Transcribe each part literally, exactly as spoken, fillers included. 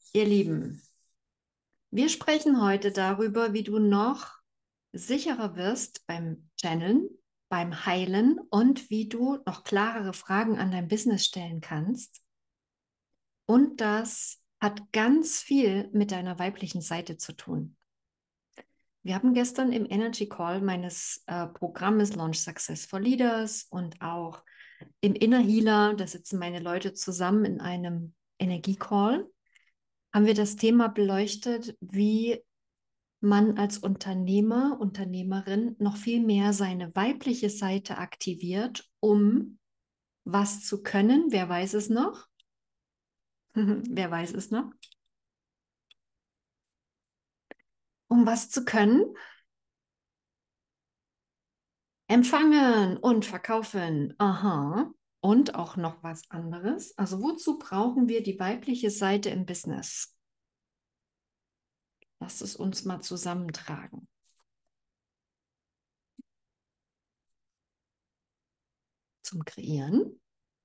ihr Lieben, wir sprechen heute darüber, wie du noch sicherer wirst beim Channeln, beim Heilen und wie du noch klarere Fragen an dein Business stellen kannst. Und das hat ganz viel mit deiner weiblichen Seite zu tun. Wir haben gestern im Energy Call meines äh, Programmes Launch Success for Leaders und auch im Inner Healer, da sitzen meine Leute zusammen in einem Energie-Call, haben wir das Thema beleuchtet, wie man als Unternehmer, Unternehmerin noch viel mehr seine weibliche Seite aktiviert, um was zu können. Wer weiß es noch? Wer weiß es noch? Um was zu können? Empfangen und verkaufen. Aha. Und auch noch was anderes. Also wozu brauchen wir die weibliche Seite im Business? Lass es uns mal zusammentragen. Zum Kreieren,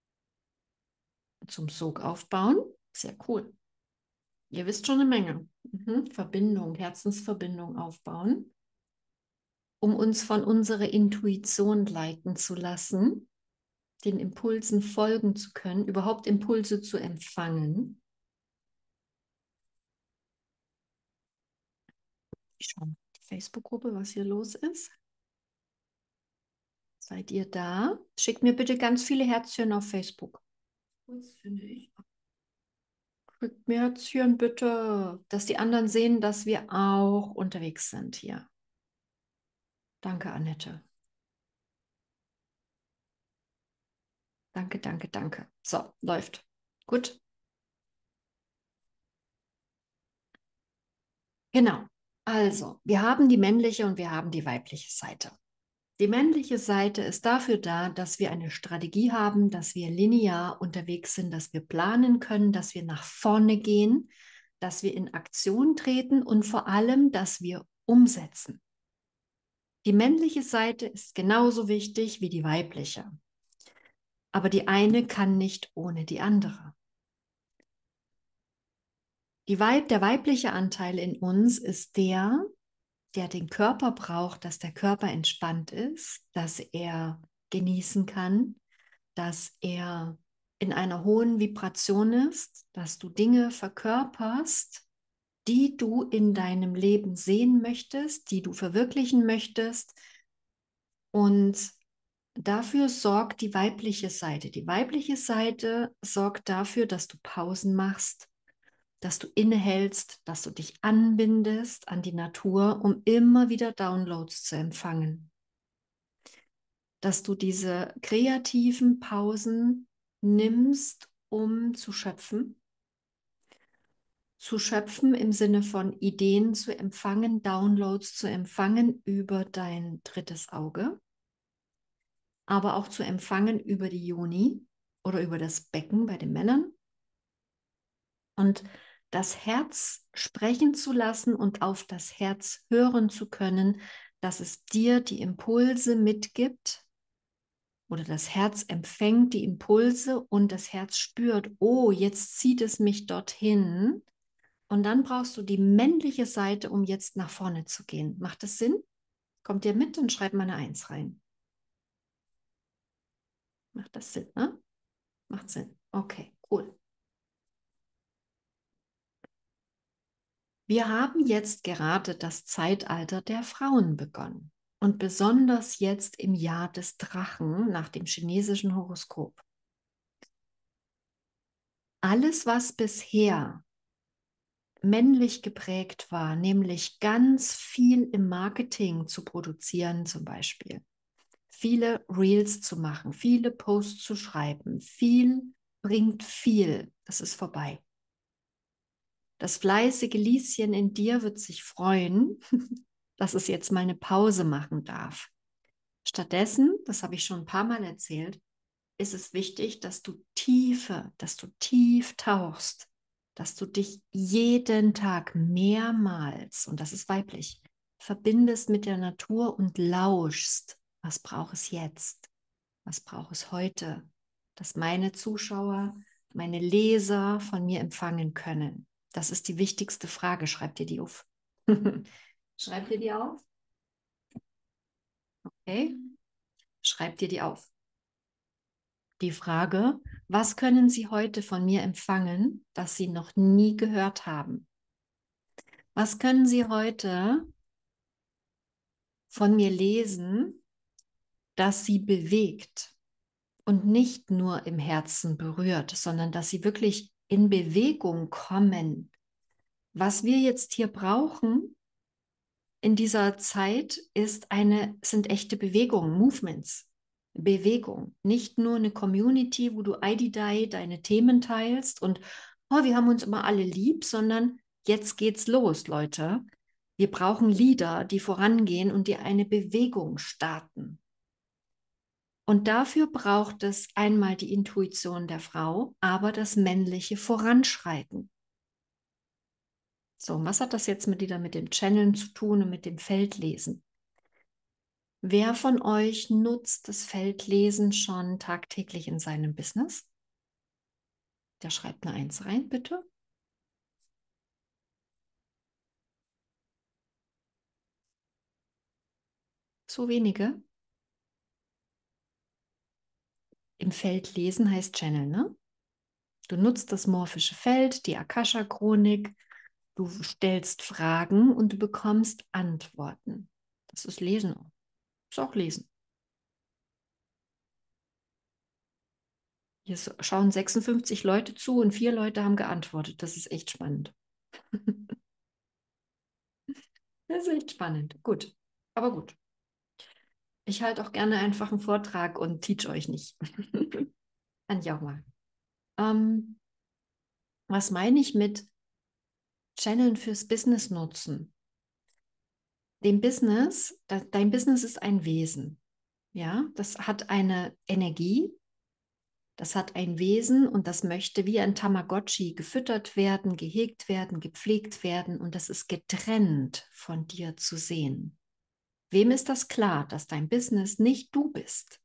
zum Sog aufbauen. Sehr cool. Ihr wisst schon eine Menge. Mhm. Verbindung, Herzensverbindung aufbauen, um uns von unserer Intuition leiten zu lassen, den Impulsen folgen zu können, überhaupt Impulse zu empfangen. Ich schaue mal die Facebook-Gruppe, was hier los ist. Seid ihr da? Schickt mir bitte ganz viele Herzchen auf Facebook. Das finde ich. Schickt mir Herzchen bitte, dass die anderen sehen, dass wir auch unterwegs sind hier. Danke, Annette. Danke, danke, danke. So, läuft. Gut. Genau. Also, wir haben die männliche und wir haben die weibliche Seite. Die männliche Seite ist dafür da, dass wir eine Strategie haben, dass wir linear unterwegs sind, dass wir planen können, dass wir nach vorne gehen, dass wir in Aktion treten und vor allem, dass wir umsetzen. Die männliche Seite ist genauso wichtig wie die weibliche. Aber die eine kann nicht ohne die andere. Die Weib, der weibliche Anteil in uns ist der, der den Körper braucht, dass der Körper entspannt ist, dass er genießen kann, dass er in einer hohen Vibration ist, dass du Dinge verkörperst, die du in deinem Leben sehen möchtest, die du verwirklichen möchtest. Und dafür sorgt die weibliche Seite. Die weibliche Seite sorgt dafür, dass du Pausen machst, dass du innehältst, dass du dich anbindest an die Natur, um immer wieder Downloads zu empfangen. Dass du diese kreativen Pausen nimmst, um zu schöpfen. Zu schöpfen im Sinne von Ideen zu empfangen, Downloads zu empfangen über dein drittes Auge, aber auch zu empfangen über die Yoni oder über das Becken bei den Männern. Und das Herz sprechen zu lassen und auf das Herz hören zu können, dass es dir die Impulse mitgibt oder das Herz empfängt die Impulse und das Herz spürt, oh, jetzt zieht es mich dorthin. Und dann brauchst du die männliche Seite, um jetzt nach vorne zu gehen. Macht das Sinn? Kommt ihr mit und schreibt mal eine Eins rein. Macht das Sinn, ne? Macht Sinn. Okay, cool. Wir haben jetzt gerade das Zeitalter der Frauen begonnen und besonders jetzt im Jahr des Drachen nach dem chinesischen Horoskop. Alles, was bisher männlich geprägt war, nämlich ganz viel im Marketing zu produzieren zum Beispiel, viele Reels zu machen, viele Posts zu schreiben, viel bringt viel, das ist vorbei. Das fleißige Lieschen in dir wird sich freuen, dass es jetzt mal eine Pause machen darf. Stattdessen, das habe ich schon ein paar Mal erzählt, ist es wichtig, dass du tiefer, dass du tief tauchst, dass du dich jeden Tag mehrmals, und das ist weiblich, verbindest mit der Natur und lauschst, was braucht es jetzt, was braucht es heute, dass meine Zuschauer, meine Leser von mir empfangen können. Das ist die wichtigste Frage. Schreib dir die auf. Schreib dir die auf. Okay. Schreib dir die auf. Die Frage, was können Sie heute von mir empfangen, das Sie noch nie gehört haben? Was können Sie heute von mir lesen, das Sie bewegt und nicht nur im Herzen berührt, sondern dass Sie wirklich in Bewegung kommen? Was wir jetzt hier brauchen in dieser Zeit ist eine, sind echte Bewegungen, Movements. Bewegung, nicht nur eine Community, wo du Eididei deine Themen teilst und oh, wir haben uns immer alle lieb, sondern jetzt geht's los, Leute. Wir brauchen Leader, die vorangehen und die eine Bewegung starten. Und dafür braucht es einmal die Intuition der Frau, aber das männliche Voranschreiten. So, was hat das jetzt mit wieder mit dem Channeln zu tun und mit dem Feldlesen? Wer von euch nutzt das Feldlesen schon tagtäglich in seinem Business? Der schreibt eine Eins rein, bitte. So wenige. Im Feld lesen heißt Channel, ne? Du nutzt das morphische Feld, die Akasha-Chronik, du stellst Fragen und du bekommst Antworten. Das ist Lesen. Ist auch Lesen. Hier schauen sechsundfünfzig Leute zu und vier Leute haben geantwortet. Das ist echt spannend. Das ist echt spannend. Gut. Aber gut. Ich halte auch gerne einfach einen Vortrag und teach euch nicht. Kann ich auch mal. Ähm, was meine ich mit Channeln fürs Business nutzen? Dem Business, das, dein Business ist ein Wesen. Ja, das hat eine Energie, das hat ein Wesen und das möchte wie ein Tamagotchi gefüttert werden, gehegt werden, gepflegt werden und das ist getrennt von dir zu sehen. Wem ist das klar, dass dein Business nicht du bist?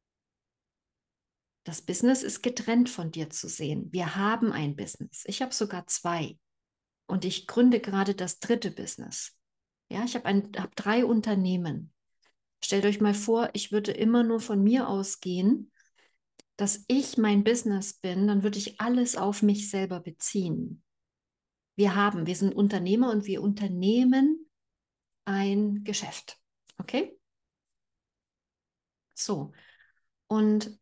Das Business ist getrennt von dir zu sehen. Wir haben ein Business. Ich habe sogar zwei. Und ich gründe gerade das dritte Business. Ja, ich habe hab drei Unternehmen. Stellt euch mal vor, ich würde immer nur von mir ausgehen, dass ich mein Business bin, dann würde ich alles auf mich selber beziehen. Wir haben, wir sind Unternehmer und wir unternehmen ein Geschäft. Okay? So. Und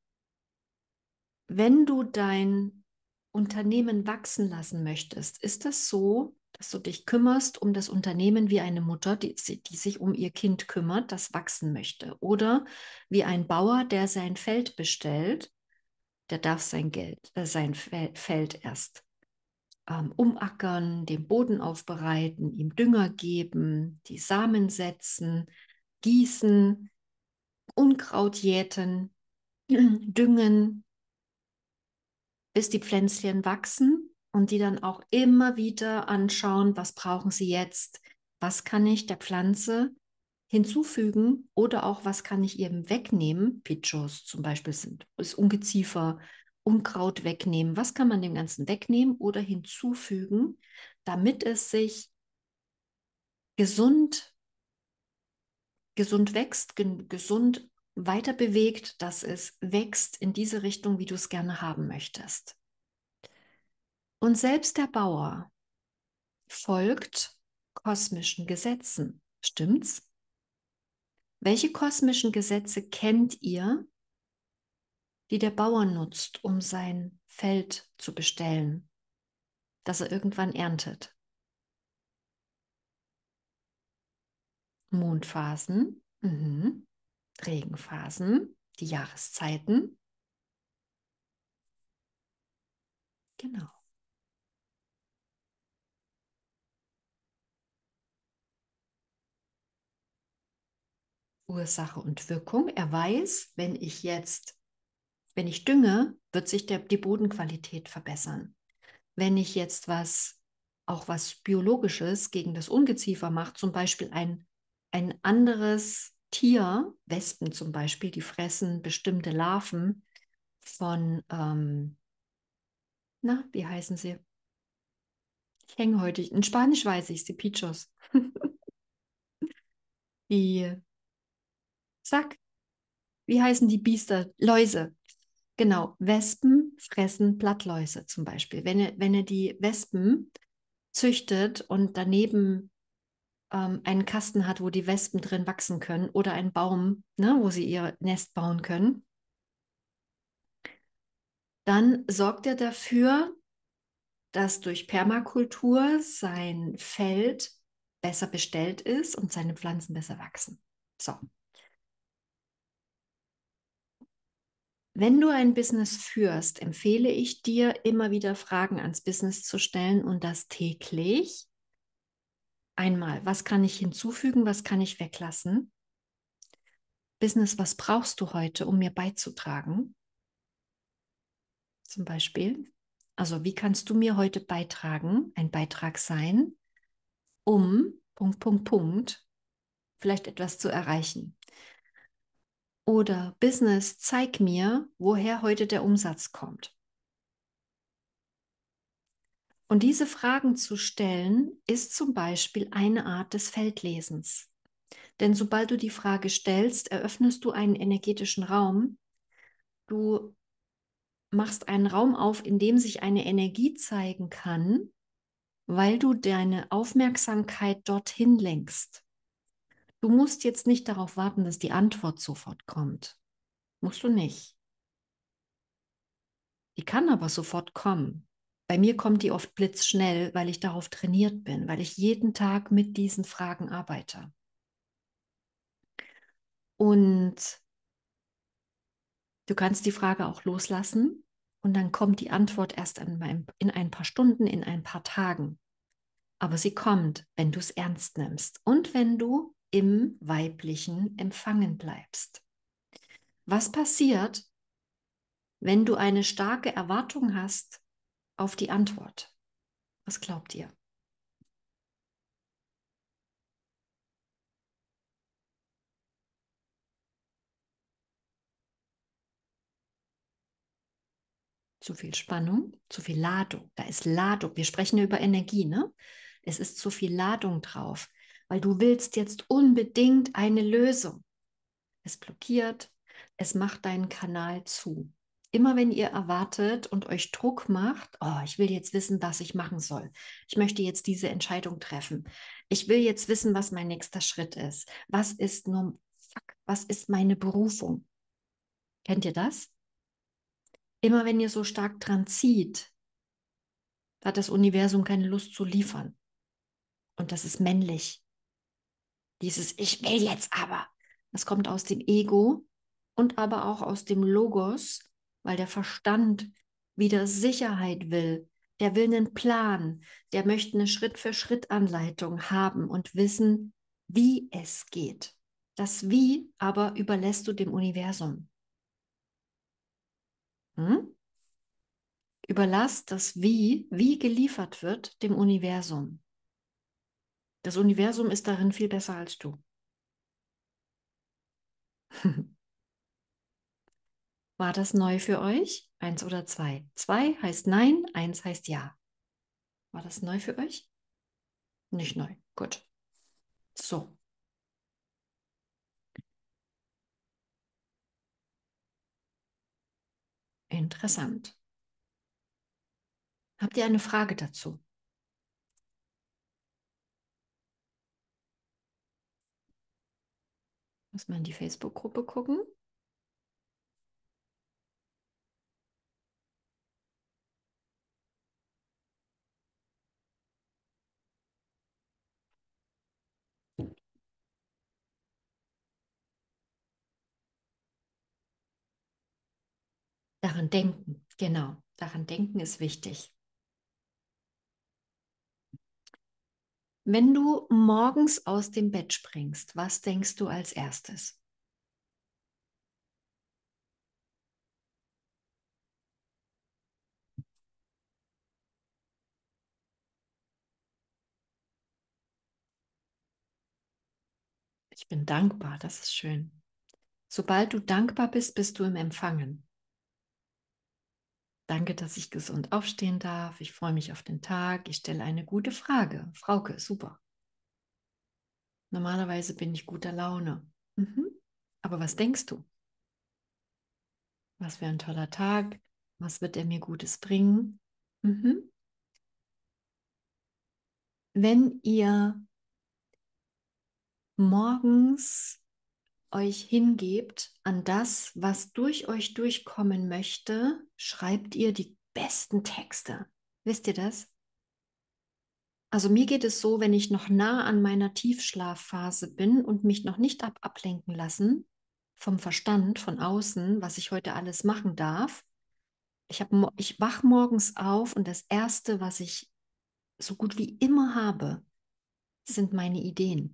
wenn du dein Unternehmen wachsen lassen möchtest, ist das so, dass du dich kümmerst um das Unternehmen wie eine Mutter, die, die sich um ihr Kind kümmert, das wachsen möchte. Oder wie ein Bauer, der sein Feld bestellt, der darf sein Geld, äh, sein Feld erst ähm, umackern, den Boden aufbereiten, ihm Dünger geben, die Samen setzen, gießen, Unkraut jäten, düngen, bis die Pflänzchen wachsen und die dann auch immer wieder anschauen, was brauchen sie jetzt, was kann ich der Pflanze hinzufügen oder auch was kann ich eben wegnehmen. Pitchos zum Beispiel sind ist Ungeziefer, Unkraut wegnehmen. Was kann man dem Ganzen wegnehmen oder hinzufügen, damit es sich gesund, gesund wächst, ge gesund weiter bewegt, dass es wächst in diese Richtung, wie du es gerne haben möchtest. Und selbst der Bauer folgt kosmischen Gesetzen. Stimmt's? Welche kosmischen Gesetze kennt ihr, die der Bauer nutzt, um sein Feld zu bestellen, das er irgendwann erntet? Mondphasen, mhm. Regenphasen, die Jahreszeiten. Genau. Ursache und Wirkung. Er weiß, wenn ich jetzt, wenn ich dünge, wird sich der, die Bodenqualität verbessern. Wenn ich jetzt was, auch was Biologisches gegen das Ungeziefer mache, zum Beispiel ein, ein anderes Tier, Wespen zum Beispiel, die fressen bestimmte Larven von, ähm, na, wie heißen sie? Ich hänge heute. In Spanisch weiß ich, die Pichos. Die, sag, wie heißen die Biester? Läuse. Genau, Wespen fressen Blattläuse zum Beispiel. Wenn ihr, wenn ihr die Wespen züchtet und daneben ähm, einen Kasten hat, wo die Wespen drin wachsen können oder einen Baum, ne, wo sie ihr Nest bauen können, dann sorgt er dafür, dass durch Permakultur sein Feld besser bestellt ist und seine Pflanzen besser wachsen. So. Wenn du ein Business führst, empfehle ich dir, immer wieder Fragen ans Business zu stellen und das täglich. Einmal, was kann ich hinzufügen, was kann ich weglassen? Business, was brauchst du heute, um mir beizutragen? Zum Beispiel. Also, wie kannst du mir heute beitragen, ein Beitrag sein, um Punkt, Punkt, Punkt, vielleicht etwas zu erreichen? Oder Business, zeig mir, woher heute der Umsatz kommt. Und diese Fragen zu stellen, ist zum Beispiel eine Art des Feldlesens. Denn sobald du die Frage stellst, eröffnest du einen energetischen Raum. Du machst einen Raum auf, in dem sich eine Energie zeigen kann, weil du deine Aufmerksamkeit dorthin lenkst. Du musst jetzt nicht darauf warten, dass die Antwort sofort kommt. Musst du nicht. Die kann aber sofort kommen. Bei mir kommt die oft blitzschnell, weil ich darauf trainiert bin, weil ich jeden Tag mit diesen Fragen arbeite. Und du kannst die Frage auch loslassen und dann kommt die Antwort erst in ein paar Stunden, in ein paar Tagen. Aber sie kommt, wenn du es ernst nimmst und wenn du im weiblichen Empfangen bleibst. Was passiert, wenn du eine starke Erwartung hast auf die Antwort? Was glaubt ihr? Zu viel Spannung, zu viel Ladung. Da ist Ladung. Wir sprechen ja über Energie, ne? Es ist zu viel Ladung drauf, weil du willst jetzt unbedingt eine Lösung. Es blockiert, es macht deinen Kanal zu. Immer wenn ihr erwartet und euch Druck macht, oh, ich will jetzt wissen, was ich machen soll. Ich möchte jetzt diese Entscheidung treffen. Ich will jetzt wissen, was mein nächster Schritt ist. Was ist nur, fuck, was ist meine Berufung? Kennt ihr das? Immer wenn ihr so stark dran zieht, hat das Universum keine Lust zu liefern. Und das ist männlich. Dieses Ich will jetzt aber. Das kommt aus dem Ego und aber auch aus dem Logos, weil der Verstand wieder Sicherheit will. Der will einen Plan. Der möchte eine Schritt-für-Schritt-Anleitung haben und wissen, wie es geht. Das Wie aber überlässt du dem Universum. Hm? Überlass das Wie, wie geliefert wird, dem Universum. Das Universum ist darin viel besser als du. War das neu für euch? Eins oder zwei? Zwei heißt nein, eins heißt ja. War das neu für euch? Nicht neu. Gut. So, interessant. Habt ihr eine Frage dazu? Muss man in die Facebook-Gruppe gucken? Daran denken. Genau, daran denken ist wichtig. Wenn du morgens aus dem Bett springst, was denkst du als erstes? Ich bin dankbar, das ist schön. Sobald du dankbar bist, bist du im Empfangen. Danke, dass ich gesund aufstehen darf. Ich freue mich auf den Tag. Ich stelle eine gute Frage. Frauke, super. Normalerweise bin ich guter Laune. Mhm. Aber was denkst du? Was für ein toller Tag. Was wird er mir Gutes bringen? Mhm. Wenn ihr morgens euch hingebt an das, was durch euch durchkommen möchte, schreibt ihr die besten Texte. Wisst ihr das? Also mir geht es so, wenn ich noch nah an meiner Tiefschlafphase bin und mich noch nicht ab ablenken lassen vom Verstand, von außen, was ich heute alles machen darf. Ich hab, ich wach morgens auf und das Erste, was ich so gut wie immer habe, sind meine Ideen.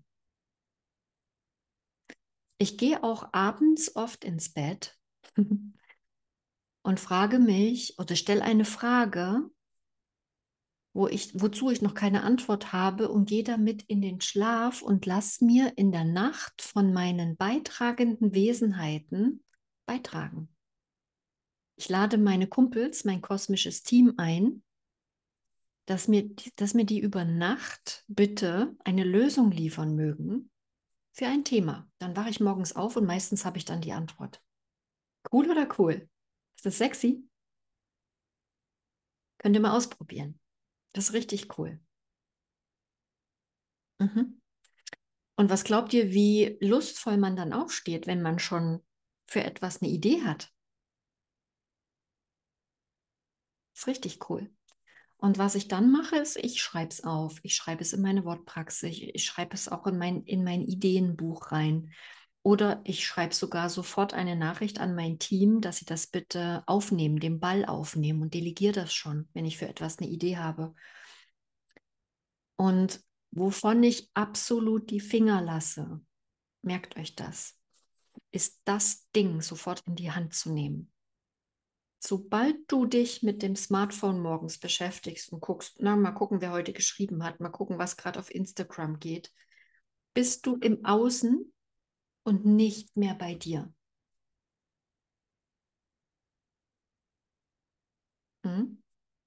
Ich gehe auch abends oft ins Bett und frage mich oder stelle eine Frage, wo ich, wozu ich noch keine Antwort habe und gehe damit in den Schlaf und lass mir in der Nacht von meinen beitragenden Wesenheiten beitragen. Ich lade meine Kumpels, mein kosmisches Team ein, dass mir, dass mir die über Nacht bitte eine Lösung liefern mögen für ein Thema. Dann wache ich morgens auf und meistens habe ich dann die Antwort. Cool oder cool? Ist das sexy? Könnt ihr mal ausprobieren. Das ist richtig cool. Mhm. Und was glaubt ihr, wie lustvoll man dann aufsteht, wenn man schon für etwas eine Idee hat? Das ist richtig cool. Und was ich dann mache, ist, ich schreibe es auf. Ich schreibe es in meine Wortpraxis. Ich, ich schreibe es auch in mein, in mein Ideenbuch rein. Oder ich schreibe sogar sofort eine Nachricht an mein Team, dass sie das bitte aufnehmen, den Ball aufnehmen und delegiere das schon, wenn ich für etwas eine Idee habe. Und wovon ich absolut die Finger lasse, merkt euch das, ist das Ding sofort in die Hand zu nehmen. Sobald du dich mit dem Smartphone morgens beschäftigst und guckst, na, mal gucken, wer heute geschrieben hat, mal gucken, was gerade auf Instagram geht, bist du im Außen und nicht mehr bei dir. Hm?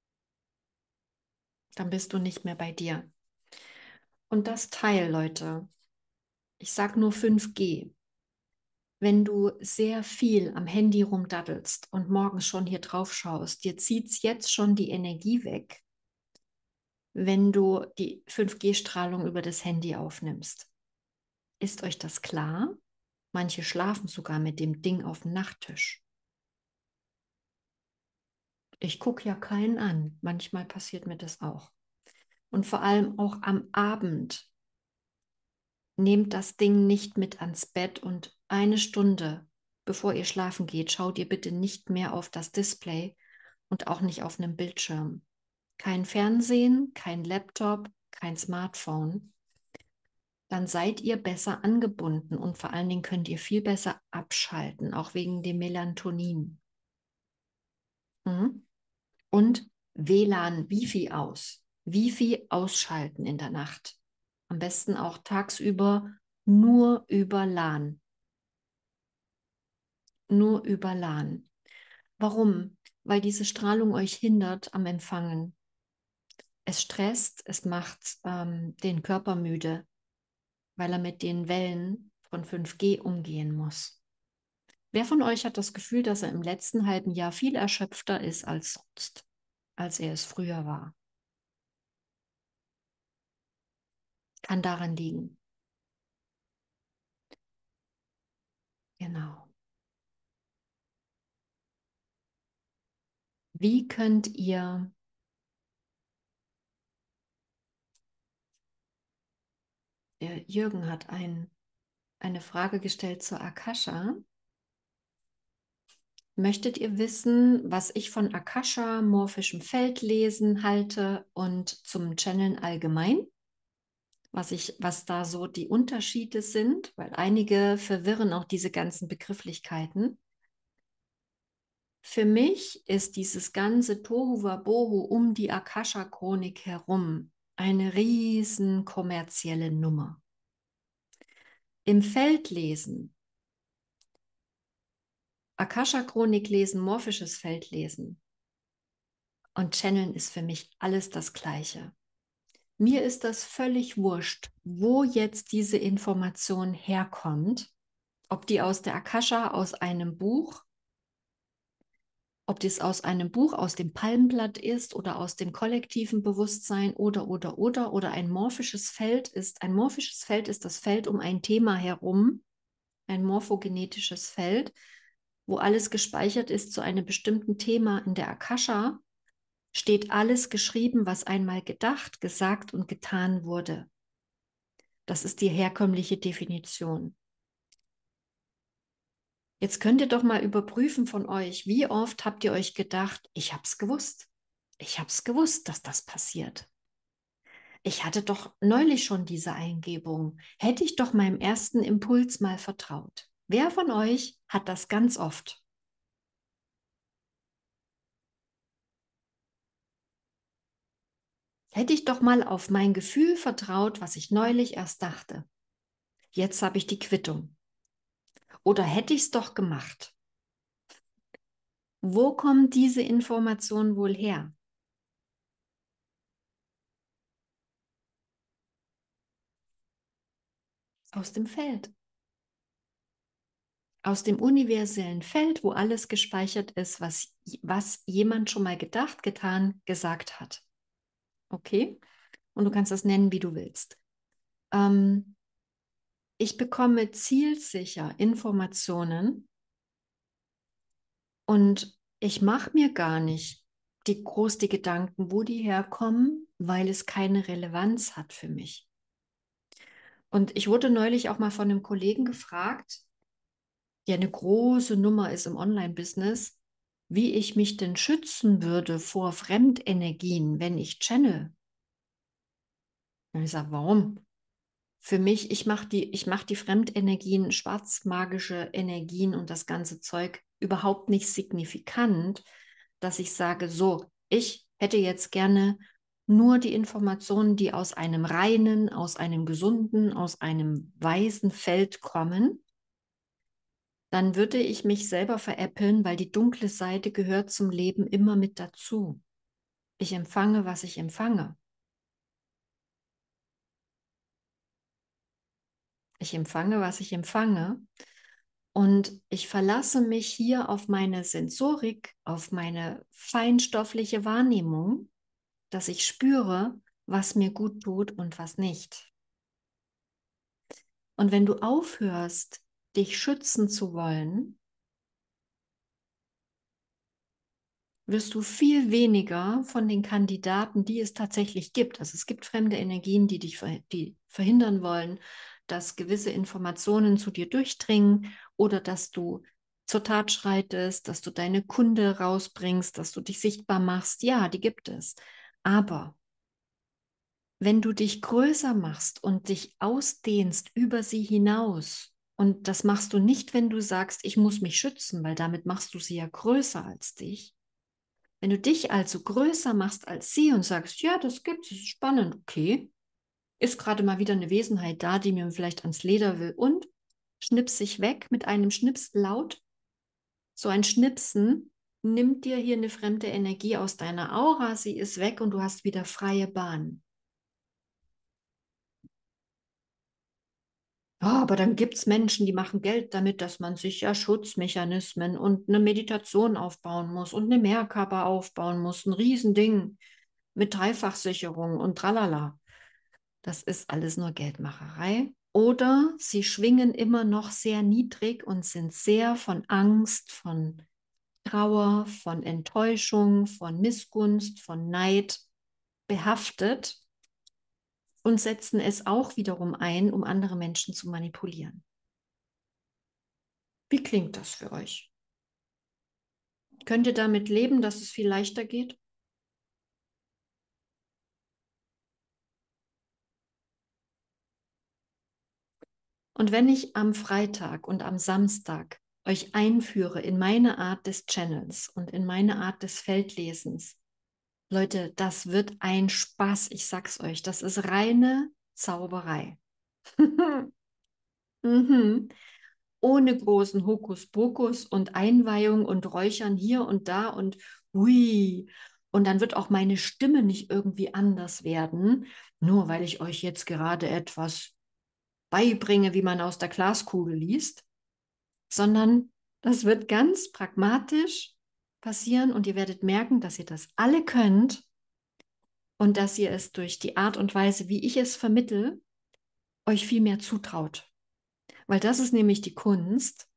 Dann bist du nicht mehr bei dir. Und das Teil, Leute, ich sage nur fünf G. Wenn du sehr viel am Handy rumdaddelst und morgens schon hier drauf schaust, dir zieht es jetzt schon die Energie weg, wenn du die fünf G-Strahlung über das Handy aufnimmst. Ist euch das klar? Manche schlafen sogar mit dem Ding auf dem Nachttisch. Ich gucke ja keinen an. Manchmal passiert mir das auch. Und vor allem auch am Abend. Nehmt das Ding nicht mit ans Bett und eine Stunde, bevor ihr schlafen geht, schaut ihr bitte nicht mehr auf das Display und auch nicht auf einem Bildschirm. Kein Fernsehen, kein Laptop, kein Smartphone. Dann seid ihr besser angebunden und vor allen Dingen könnt ihr viel besser abschalten, auch wegen dem Melatonin. Mhm. Und W L A N, Wifi aus. Wifi ausschalten in der Nacht. Am besten auch tagsüber nur über L A N. Nur über L A N. Warum? Weil diese Strahlung euch hindert am Empfangen. Es stresst, es macht ähm, den Körper müde, weil er mit den Wellen von fünf G umgehen muss. Wer von euch hat das Gefühl, dass er im letzten halben Jahr viel erschöpfter ist als sonst, als er es früher war? Kann daran liegen. Genau. Wie könnt ihr, der Jürgen hat ein, eine Frage gestellt zur Akasha. Möchtet ihr wissen, was ich von Akasha, morphischem Feldlesen halte und zum Channeln allgemein? Was ich, was da so die Unterschiede sind, weil einige verwirren auch diese ganzen Begrifflichkeiten. Für mich ist dieses ganze Tohuwabohu um die Akasha-Chronik herum eine riesen kommerzielle Nummer. Im Feldlesen, Akasha-Chronik lesen, morphisches Feldlesen, Und Channeln ist für mich alles das Gleiche. Mir ist das völlig wurscht, wo jetzt diese Information herkommt, ob die aus der Akasha, aus einem Buch, ob das aus einem Buch, aus dem Palmblatt ist oder aus dem kollektiven Bewusstsein oder, oder, oder, oder ein morphisches Feld ist. Ein morphisches Feld ist das Feld um ein Thema herum, ein morphogenetisches Feld, wo alles gespeichert ist zu einem bestimmten Thema. In der Akasha steht alles geschrieben, was einmal gedacht, gesagt und getan wurde. Das ist die herkömmliche Definition. Jetzt könnt ihr doch mal überprüfen von euch, wie oft habt ihr euch gedacht, ich habe es gewusst. Ich habe es gewusst, dass das passiert. Ich hatte doch neulich schon diese Eingebung. Hätte ich doch meinem ersten Impuls mal vertraut. Wer von euch hat das ganz oft? Hätte ich doch mal auf mein Gefühl vertraut, was ich neulich erst dachte. Jetzt habe ich die Quittung. Oder hätte ich es doch gemacht? Wo kommt diese Information wohl her? Aus dem Feld. Aus dem universellen Feld, wo alles gespeichert ist, was, was jemand schon mal gedacht, getan, gesagt hat. Okay? Und du kannst das nennen, wie du willst. Ähm, ich bekomme zielsicher Informationen und ich mache mir gar nicht die groß die Gedanken, wo die herkommen, weil es keine Relevanz hat für mich. Und ich wurde neulich auch mal von einem Kollegen gefragt, der eine große Nummer ist im Online-Business, wie ich mich denn schützen würde vor Fremdenergien, wenn ich channel. Und ich sage, warum? Für mich, ich mache die, ich mach die Fremdenergien, schwarzmagische Energien und das ganze Zeug überhaupt nicht signifikant, dass ich sage, so, ich hätte jetzt gerne nur die Informationen, die aus einem reinen, aus einem gesunden, aus einem weisen Feld kommen. Dann würde ich mich selber veräppeln, weil die dunkle Seite gehört zum Leben immer mit dazu. Ich empfange, was ich empfange. Ich empfange, was ich empfange. Und ich verlasse mich hier auf meine Sensorik, auf meine feinstoffliche Wahrnehmung, dass ich spüre, was mir gut tut und was nicht. Und wenn du aufhörst, dich schützen zu wollen, wirst du viel weniger von den Kandidaten, die es tatsächlich gibt. Also es gibt fremde Energien, die dich die verhindern wollen, dass gewisse Informationen zu dir durchdringen oder dass du zur Tat schreitest, dass du deine Kunde rausbringst, dass du dich sichtbar machst. Ja, die gibt es. Aber wenn du dich größer machst und dich ausdehnst über sie hinaus, und das machst du nicht, wenn du sagst, ich muss mich schützen, weil damit machst du sie ja größer als dich. Wenn du dich also größer machst als sie und sagst, ja, das gibt's, das ist spannend, okay, ist gerade mal wieder eine Wesenheit da, die mir vielleicht ans Leder will und schnips sich weg mit einem Schnips laut. So ein Schnipsen nimmt dir hier eine fremde Energie aus deiner Aura, sie ist weg und du hast wieder freie Bahn. Ja, aber dann gibt es Menschen, die machen Geld damit, dass man sich ja Schutzmechanismen und eine Meditation aufbauen muss und eine Mehrkörper aufbauen muss, ein Riesending mit Dreifachsicherung und tralala. Das ist alles nur Geldmacherei. Oder sie schwingen immer noch sehr niedrig und sind sehr von Angst, von Trauer, von Enttäuschung, von Missgunst, von Neid behaftet und setzen es auch wiederum ein, um andere Menschen zu manipulieren. Wie klingt das für euch? Könnt ihr damit leben, dass es viel leichter geht? Und wenn ich am Freitag und am Samstag euch einführe in meine Art des Channels und in meine Art des Feldlesens, Leute, das wird ein Spaß, ich sag's euch, das ist reine Zauberei. Mhm. Ohne großen Hokuspokus und Einweihung und Räuchern hier und da und hui Und dann wird auch meine Stimme nicht irgendwie anders werden, nur weil ich euch jetzt gerade etwas beibringe, wie man aus der Glaskugel liest, sondern das wird ganz pragmatisch passieren und ihr werdet merken, dass ihr das alle könnt und dass ihr es durch die Art und Weise, wie ich es vermittle, euch viel mehr zutraut. Weil das ist nämlich die Kunst.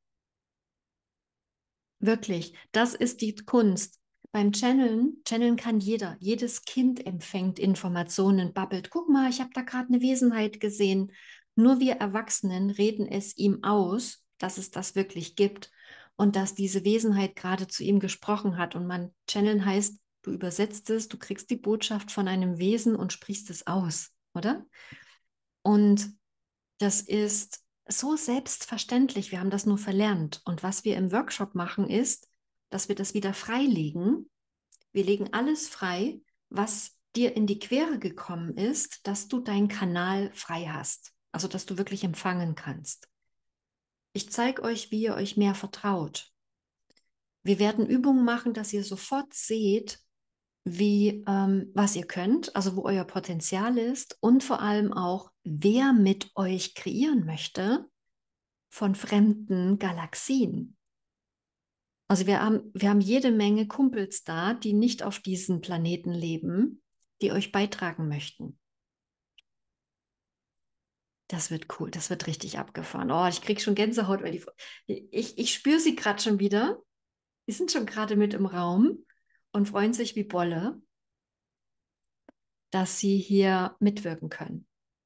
Wirklich, das ist die Kunst. Beim Channeln, Channeln kann jeder. Jedes Kind empfängt Informationen, babbelt. Guck mal, ich habe da gerade eine Wesenheit gesehen. Nur wir Erwachsenen reden es ihm aus, dass es das wirklich gibt und dass diese Wesenheit gerade zu ihm gesprochen hat. Und man Channeln heißt, du übersetzt es, du kriegst die Botschaft von einem Wesen und sprichst es aus, oder? Und das ist so selbstverständlich. Wir haben das nur verlernt. Und was wir im Workshop machen, ist, dass wir das wieder freilegen. Wir legen alles frei, was dir in die Quere gekommen ist, dass du deinen Kanal frei hast. Also, dass du wirklich empfangen kannst. Ich zeige euch, wie ihr euch mehr vertraut. Wir werden Übungen machen, dass ihr sofort seht, wie, ähm, was ihr könnt, also wo euer Potenzial ist und vor allem auch, wer mit euch kreieren möchte von fremden Galaxien. Also wir haben, wir haben jede Menge Kumpels da, die nicht auf diesen Planeten leben, die euch beitragen möchten. Das wird cool, das wird richtig abgefahren. Oh, ich kriege schon Gänsehaut, weil die, ich, ich spüre sie gerade schon wieder. Die sind schon gerade mit im Raum und freuen sich wie Bolle, dass sie hier mitwirken können.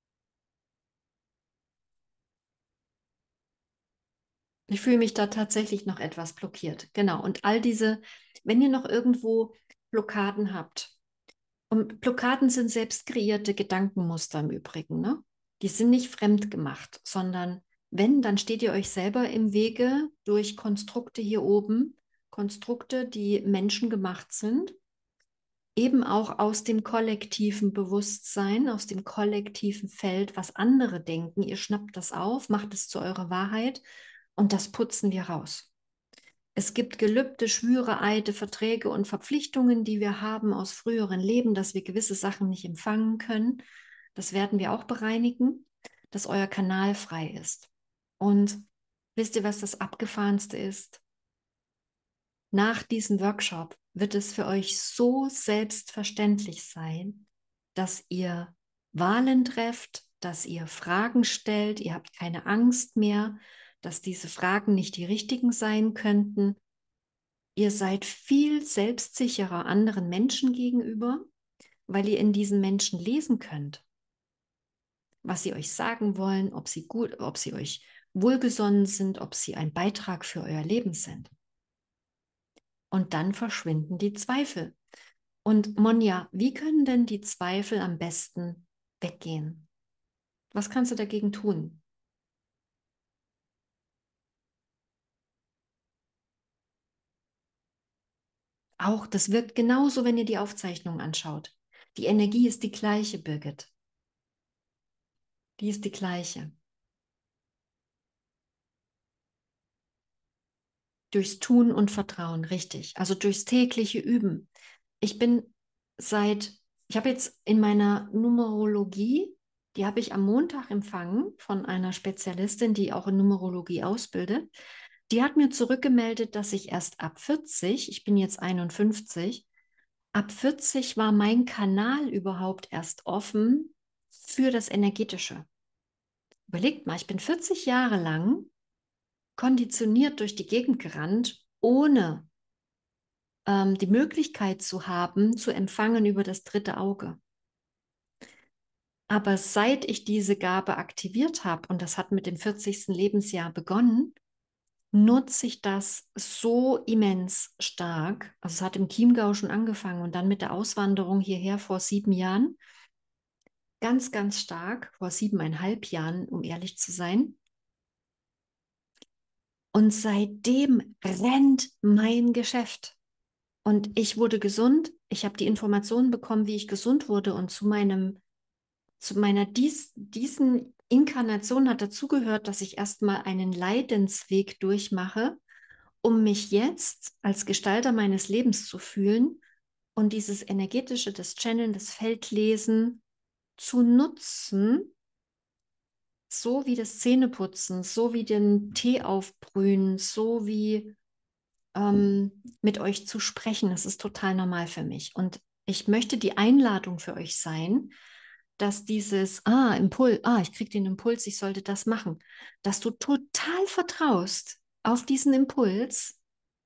Ich fühle mich da tatsächlich noch etwas blockiert. Genau. Und all diese, wenn ihr noch irgendwo Blockaden habt, und Blockaden sind selbst kreierte Gedankenmuster im Übrigen, ne? Die sind nicht fremd gemacht, sondern wenn, dann steht ihr euch selber im Wege durch Konstrukte hier oben, Konstrukte, die menschengemacht sind, eben auch aus dem kollektiven Bewusstsein, aus dem kollektiven Feld, was andere denken. Ihr schnappt das auf, macht es zu eurer Wahrheit und das putzen wir raus. Es gibt Gelübde, Schwüre, Eide, Verträge und Verpflichtungen, die wir haben aus früheren Leben, dass wir gewisse Sachen nicht empfangen können. Das werden wir auch bereinigen, dass euer Kanal frei ist. Und wisst ihr, was das Abgefahrenste ist? Nach diesem Workshop wird es für euch so selbstverständlich sein, dass ihr Wahlen trefft, dass ihr Fragen stellt, ihr habt keine Angst mehr, dass diese Fragen nicht die richtigen sein könnten. Ihr seid viel selbstsicherer anderen Menschen gegenüber, weil ihr in diesen Menschen lesen könnt, was sie euch sagen wollen, ob sie gut, ob sie euch wohlgesonnen sind, ob sie ein Beitrag für euer Leben sind. Und dann verschwinden die Zweifel. Und Monja, wie können denn die Zweifel am besten weggehen? Was kannst du dagegen tun? Auch das wirkt genauso, wenn ihr die Aufzeichnung anschaut. Die Energie ist die gleiche, Birgit. Die ist die gleiche. Durchs Tun und Vertrauen, richtig. Also durchs tägliche Üben. Ich bin seit, ich habe jetzt in meiner Numerologie, die habe ich am Montag empfangen von einer Spezialistin, die auch in Numerologie ausbildet. Die hat mir zurückgemeldet, dass ich erst ab vierzig, ich bin jetzt einundfünfzig, ab vierzig war mein Kanal überhaupt erst offen für das Energetische. Überlegt mal, ich bin vierzig Jahre lang konditioniert durch die Gegend gerannt, ohne ähm, die Möglichkeit zu haben, zu empfangen über das dritte Auge. Aber seit ich diese Gabe aktiviert habe, und das hat mit dem vierzigsten Lebensjahr begonnen, nutze ich das so immens stark. Also es hat im Chiemgau schon angefangen und dann mit der Auswanderung hierher vor sieben Jahren. Ganz, ganz stark, vor siebeneinhalb Jahren, um ehrlich zu sein. Und seitdem rennt mein Geschäft. Und ich wurde gesund. Ich habe die Informationen bekommen, wie ich gesund wurde. Und zu meinem, zu meiner dies, diesen Inkarnation hat dazugehört, dass ich erstmal einen Leidensweg durchmache, um mich jetzt als Gestalter meines Lebens zu fühlen und dieses energetische, das Channeln, das Feldlesen zu nutzen, so wie das Zähneputzen, so wie den Tee aufbrühen, so wie ähm, mit euch zu sprechen. Das ist total normal für mich. Und ich möchte die Einladung für euch sein, dass dieses, ah, Impuls, ah, ich kriege den Impuls, ich sollte das machen, dass du total vertraust auf diesen Impuls.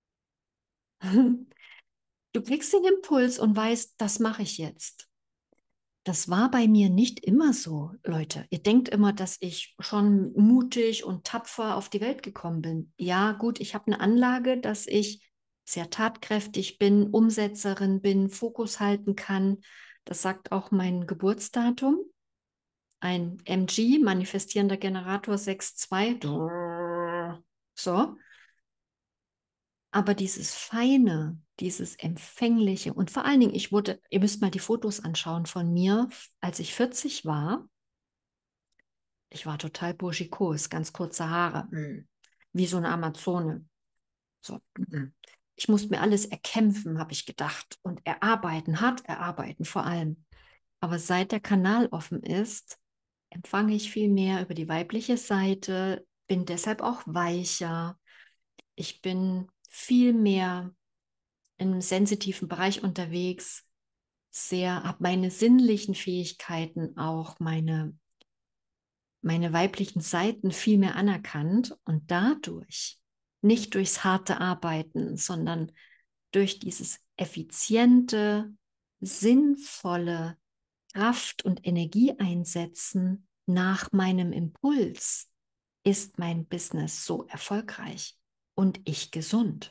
Du kriegst den Impuls und weißt, das mache ich jetzt. Das war bei mir nicht immer so, Leute. Ihr denkt immer, dass ich schon mutig und tapfer auf die Welt gekommen bin. Ja, gut, ich habe eine Anlage, dass ich sehr tatkräftig bin, Umsetzerin bin, Fokus halten kann. Das sagt auch mein Geburtsdatum. Ein M G, manifestierender Generator sechs zwei. So. Aber dieses Feine, dieses Empfängliche und vor allen Dingen, ich wurde, ihr müsst mal die Fotos anschauen von mir, als ich vierzig war. Ich war total burschikos, ganz kurze Haare, mm. wie so eine Amazone. So. Mm. Ich musste mir alles erkämpfen, habe ich gedacht, und erarbeiten, hart erarbeiten vor allem. Aber seit der Kanal offen ist, empfange ich viel mehr über die weibliche Seite, bin deshalb auch weicher. Ich bin viel mehr im sensitiven Bereich unterwegs, sehr, habe meine sinnlichen Fähigkeiten, auch meine, meine weiblichen Seiten viel mehr anerkannt und dadurch, nicht durchs harte Arbeiten, sondern durch dieses effiziente, sinnvolle Kraft- und Energieeinsetzen nach meinem Impuls, ist mein Business so erfolgreich und ich gesund.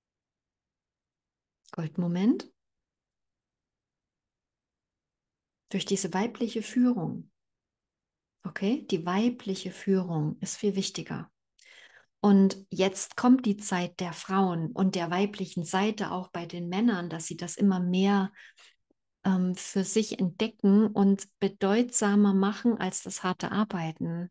Goldmoment. Durch diese weibliche Führung. Okay, die weibliche Führung ist viel wichtiger. Und jetzt kommt die Zeit der Frauen und der weiblichen Seite auch bei den Männern, dass sie das immer mehr ähm, für sich entdecken und bedeutsamer machen als das harte Arbeiten.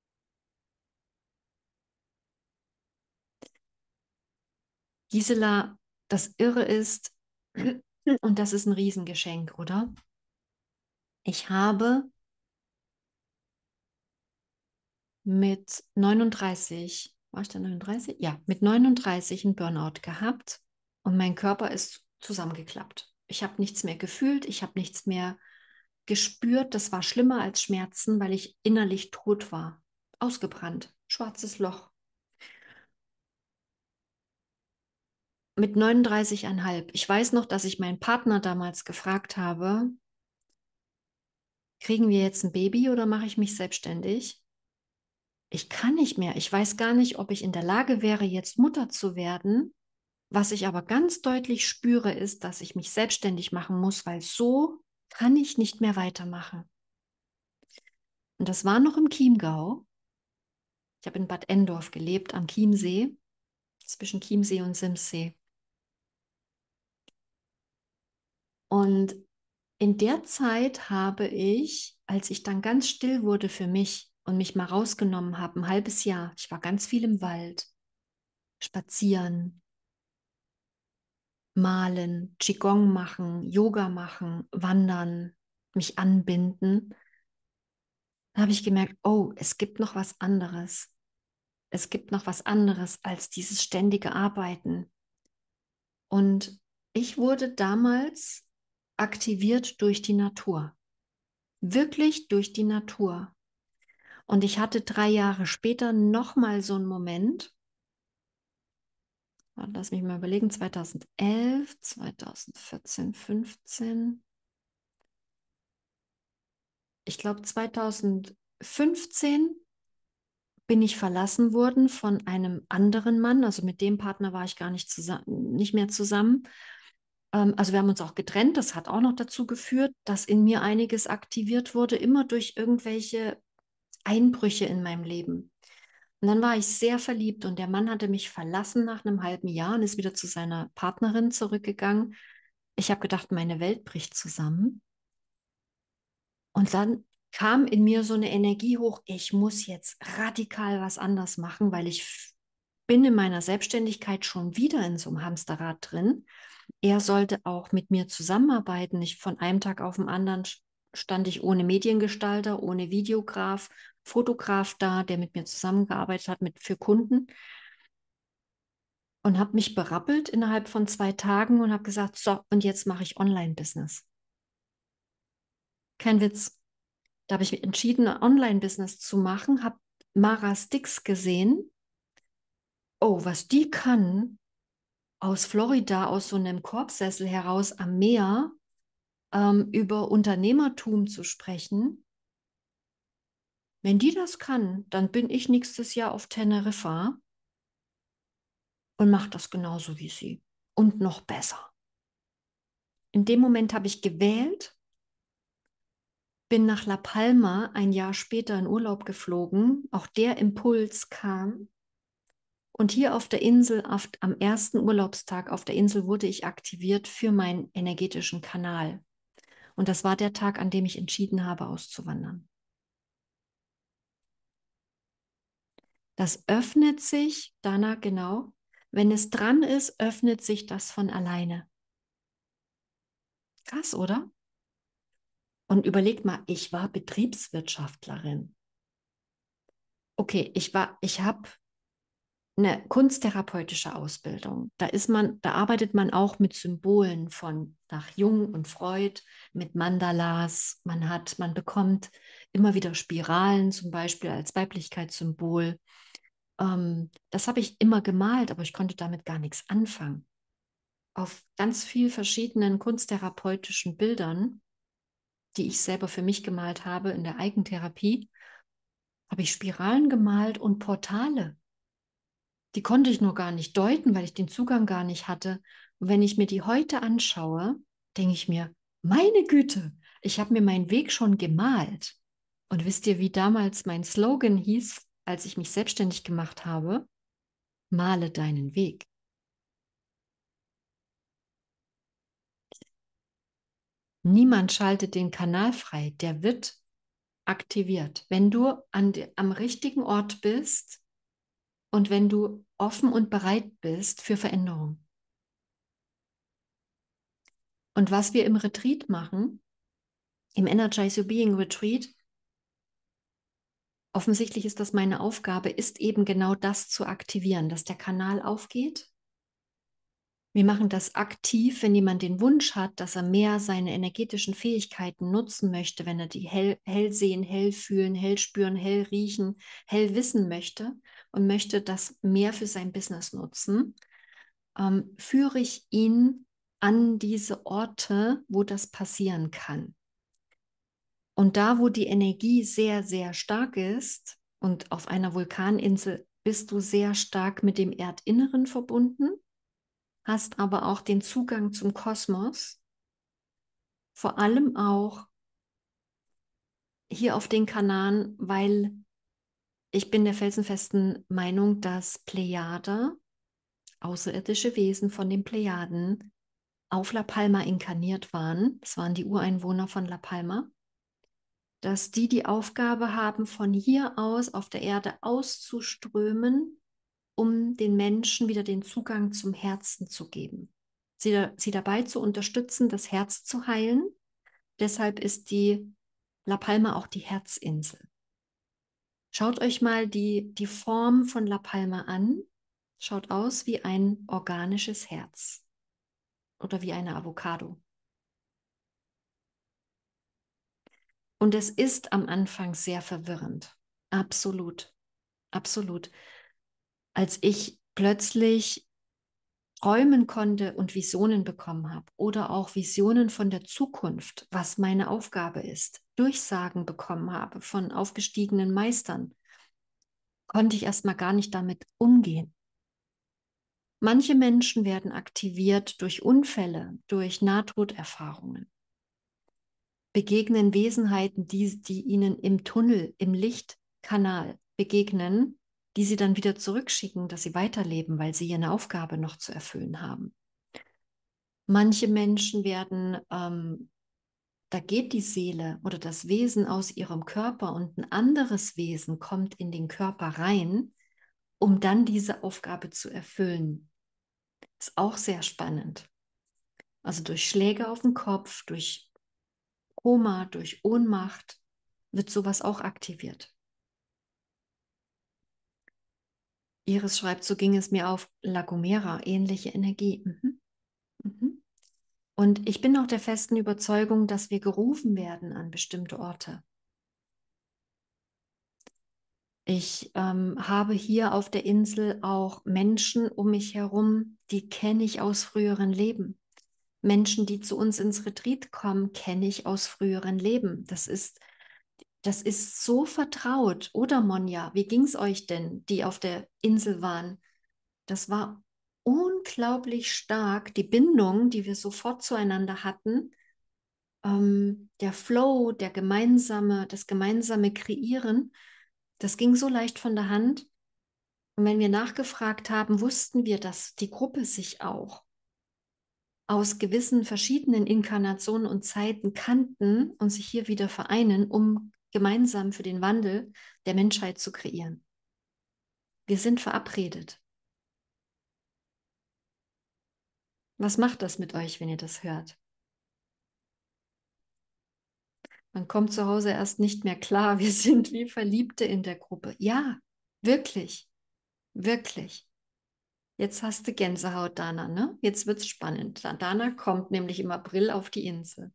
Gisela, das Irre ist, und das ist ein Riesengeschenk, oder? Ich habe mit neununddreißig, war ich da neununddreißig? Ja, mit neununddreißig einen Burnout gehabt und mein Körper ist zusammengeklappt. Ich habe nichts mehr gefühlt, ich habe nichts mehr gespürt. Das war schlimmer als Schmerzen, weil ich innerlich tot war, ausgebrannt, schwarzes Loch. Mit neununddreißig Komma fünf. Ich weiß noch, dass ich meinen Partner damals gefragt habe, kriegen wir jetzt ein Baby oder mache ich mich selbstständig? Ich kann nicht mehr. Ich weiß gar nicht, ob ich in der Lage wäre, jetzt Mutter zu werden. Was ich aber ganz deutlich spüre, ist, dass ich mich selbstständig machen muss, weil so kann ich nicht mehr weitermachen. Und das war noch im Chiemgau. Ich habe in Bad Endorf gelebt, am Chiemsee, zwischen Chiemsee und Simsee. Und in der Zeit habe ich, als ich dann ganz still wurde für mich und mich mal rausgenommen habe, ein halbes Jahr, ich war ganz viel im Wald, spazieren, malen, Qigong machen, Yoga machen, wandern, mich anbinden. Da habe ich gemerkt, oh, es gibt noch was anderes. Es gibt noch was anderes als dieses ständige Arbeiten. Und ich wurde damals aktiviert durch die Natur. Wirklich durch die Natur. Und ich hatte drei Jahre später nochmal so einen Moment. Lass mich mal überlegen, zweitausendelf, zweitausendvierzehn, fünfzehn. Ich glaube, zweitausendfünfzehn bin ich verlassen worden von einem anderen Mann. Also mit dem Partner war ich gar nicht, zusammen, nicht mehr zusammen. Ähm, also wir haben uns auch getrennt. Das hat auch noch dazu geführt, dass in mir einiges aktiviert wurde, immer durch irgendwelche Einbrüche in meinem Leben. Und dann war ich sehr verliebt und der Mann hatte mich verlassen nach einem halben Jahr und ist wieder zu seiner Partnerin zurückgegangen. Ich habe gedacht, meine Welt bricht zusammen. Und dann kam in mir so eine Energie hoch, ich muss jetzt radikal was anders machen, weil ich bin in meiner Selbstständigkeit schon wieder in so einem Hamsterrad drin. Er sollte auch mit mir zusammenarbeiten. Ich von einem Tag auf den anderen stand ich ohne Mediengestalter, ohne Videograf, Fotograf da, der mit mir zusammengearbeitet hat mit, für Kunden und habe mich berappelt innerhalb von zwei Tagen und habe gesagt, so, und jetzt mache ich Online-Business. Kein Witz. Da habe ich mich entschieden, ein Online-Business zu machen, habe Mara Stix gesehen. Oh, was die kann, aus Florida, aus so einem Korbsessel heraus am Meer, ähm, über Unternehmertum zu sprechen. Wenn die das kann, dann bin ich nächstes Jahr auf Teneriffa und mache das genauso wie sie. Und noch besser. In dem Moment habe ich gewählt, bin nach La Palma ein Jahr später in Urlaub geflogen. Auch der Impuls kam. Und hier auf der Insel, auf, am ersten Urlaubstag auf der Insel, wurde ich aktiviert für meinen energetischen Kanal. Und das war der Tag, an dem ich entschieden habe, auszuwandern. Das öffnet sich, Dana, genau. Wenn es dran ist, öffnet sich das von alleine. Krass, oder? Und überlegt mal, ich war Betriebswirtschaftlerin. Okay, ich war, ich habe eine kunsttherapeutische Ausbildung. Da ist man, da arbeitet man auch mit Symbolen von nach Jung und Freud, mit Mandalas. Man hat, man bekommt immer wieder Spiralen, zum Beispiel als Weiblichkeitssymbol. Ähm, das habe ich immer gemalt, aber ich konnte damit gar nichts anfangen. Auf ganz vielen verschiedenen kunsttherapeutischen Bildern, die ich selber für mich gemalt habe in der Eigentherapie, habe ich Spiralen gemalt und Portale. Die konnte ich nur gar nicht deuten, weil ich den Zugang gar nicht hatte. Und wenn ich mir die heute anschaue, denke ich mir, meine Güte, ich habe mir meinen Weg schon gemalt. Und wisst ihr, wie damals mein Slogan hieß, als ich mich selbstständig gemacht habe? Male deinen Weg. Niemand schaltet den Kanal frei, der wird aktiviert. Wenn du an de, am richtigen Ort bist und wenn du offen und bereit bist für Veränderung. Und was wir im Retreat machen, im Energize Your Being Retreat, offensichtlich ist das meine Aufgabe, ist eben genau das zu aktivieren, dass der Kanal aufgeht. Wir machen das aktiv, wenn jemand den Wunsch hat, dass er mehr seine energetischen Fähigkeiten nutzen möchte, wenn er die hell, hell sehen, hell fühlen, hell spüren, hell riechen, hell wissen möchte und möchte das mehr für sein Business nutzen, ähm, führe ich ihn an diese Orte, wo das passieren kann. Und da, wo die Energie sehr, sehr stark ist und auf einer Vulkaninsel bist du sehr stark mit dem Erdinneren verbunden, hast aber auch den Zugang zum Kosmos, vor allem auch hier auf den Kanaren, weil ich bin der felsenfesten Meinung, dass Plejader, außerirdische Wesen von den Plejaden, auf La Palma inkarniert waren. Das waren die Ureinwohner von La Palma. Dass die die Aufgabe haben, von hier aus auf der Erde auszuströmen, um den Menschen wieder den Zugang zum Herzen zu geben. Sie, sie dabei zu unterstützen, das Herz zu heilen. Deshalb ist die La Palma auch die Herzinsel. Schaut euch mal die, die Form von La Palma an. Schaut aus wie ein organisches Herz oder wie eine Avocado. Und es ist am Anfang sehr verwirrend. Absolut, absolut. Als ich plötzlich träumen konnte und Visionen bekommen habe oder auch Visionen von der Zukunft, was meine Aufgabe ist, Durchsagen bekommen habe von aufgestiegenen Meistern, konnte ich erstmal gar nicht damit umgehen. Manche Menschen werden aktiviert durch Unfälle, durch Nahtoderfahrungen, begegnen Wesenheiten, die, die ihnen im Tunnel, im Lichtkanal begegnen, die sie dann wieder zurückschicken, dass sie weiterleben, weil sie eine Aufgabe noch zu erfüllen haben. Manche Menschen werden, ähm, da geht die Seele oder das Wesen aus ihrem Körper und ein anderes Wesen kommt in den Körper rein, um dann diese Aufgabe zu erfüllen. Ist auch sehr spannend. Also durch Schläge auf den Kopf, durch Koma, durch Ohnmacht wird sowas auch aktiviert. Iris schreibt, so ging es mir auf La Gomera, ähnliche Energie. Mhm. Mhm. Und ich bin auch der festen Überzeugung, dass wir gerufen werden an bestimmte Orte. Ich ähm, habe hier auf der Insel auch Menschen um mich herum, die kenne ich aus früheren Leben. Menschen, die zu uns ins Retreat kommen, kenne ich aus früheren Leben. Das ist, das ist so vertraut. Oder Monja, wie ging es euch denn, die auf der Insel waren? Das war unglaublich stark, die Bindung, die wir sofort zueinander hatten, ähm, der Flow, der gemeinsame, das gemeinsame Kreieren, das ging so leicht von der Hand. Und wenn wir nachgefragt haben, wussten wir, dass die Gruppe sich auch aus gewissen verschiedenen Inkarnationen und Zeiten kannten und sich hier wieder vereinen, um gemeinsam für den Wandel der Menschheit zu kreieren. Wir sind verabredet. Was macht das mit euch, wenn ihr das hört? Man kommt zu Hause erst nicht mehr klar. Wir sind wie Verliebte in der Gruppe. Ja, wirklich, wirklich. Jetzt hast du Gänsehaut, Dana, ne? Jetzt wird's spannend. Dana kommt nämlich im April auf die Insel.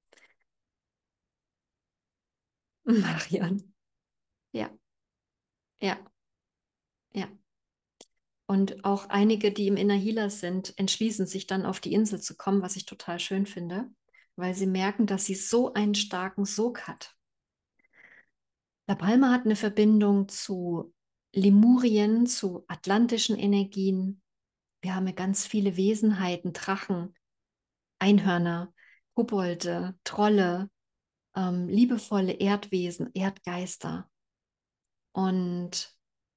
Marian. Ja, ja, ja. Und auch einige, die im Inner Healer sind, entschließen sich dann auf die Insel zu kommen, was ich total schön finde, weil sie merken, dass sie so einen starken Sog hat. La Palma hat eine Verbindung zu Lemurien, zu atlantischen Energien. Wir haben ja ganz viele Wesenheiten, Drachen, Einhörner, Kobolde, Trolle, ähm, liebevolle Erdwesen, Erdgeister. Und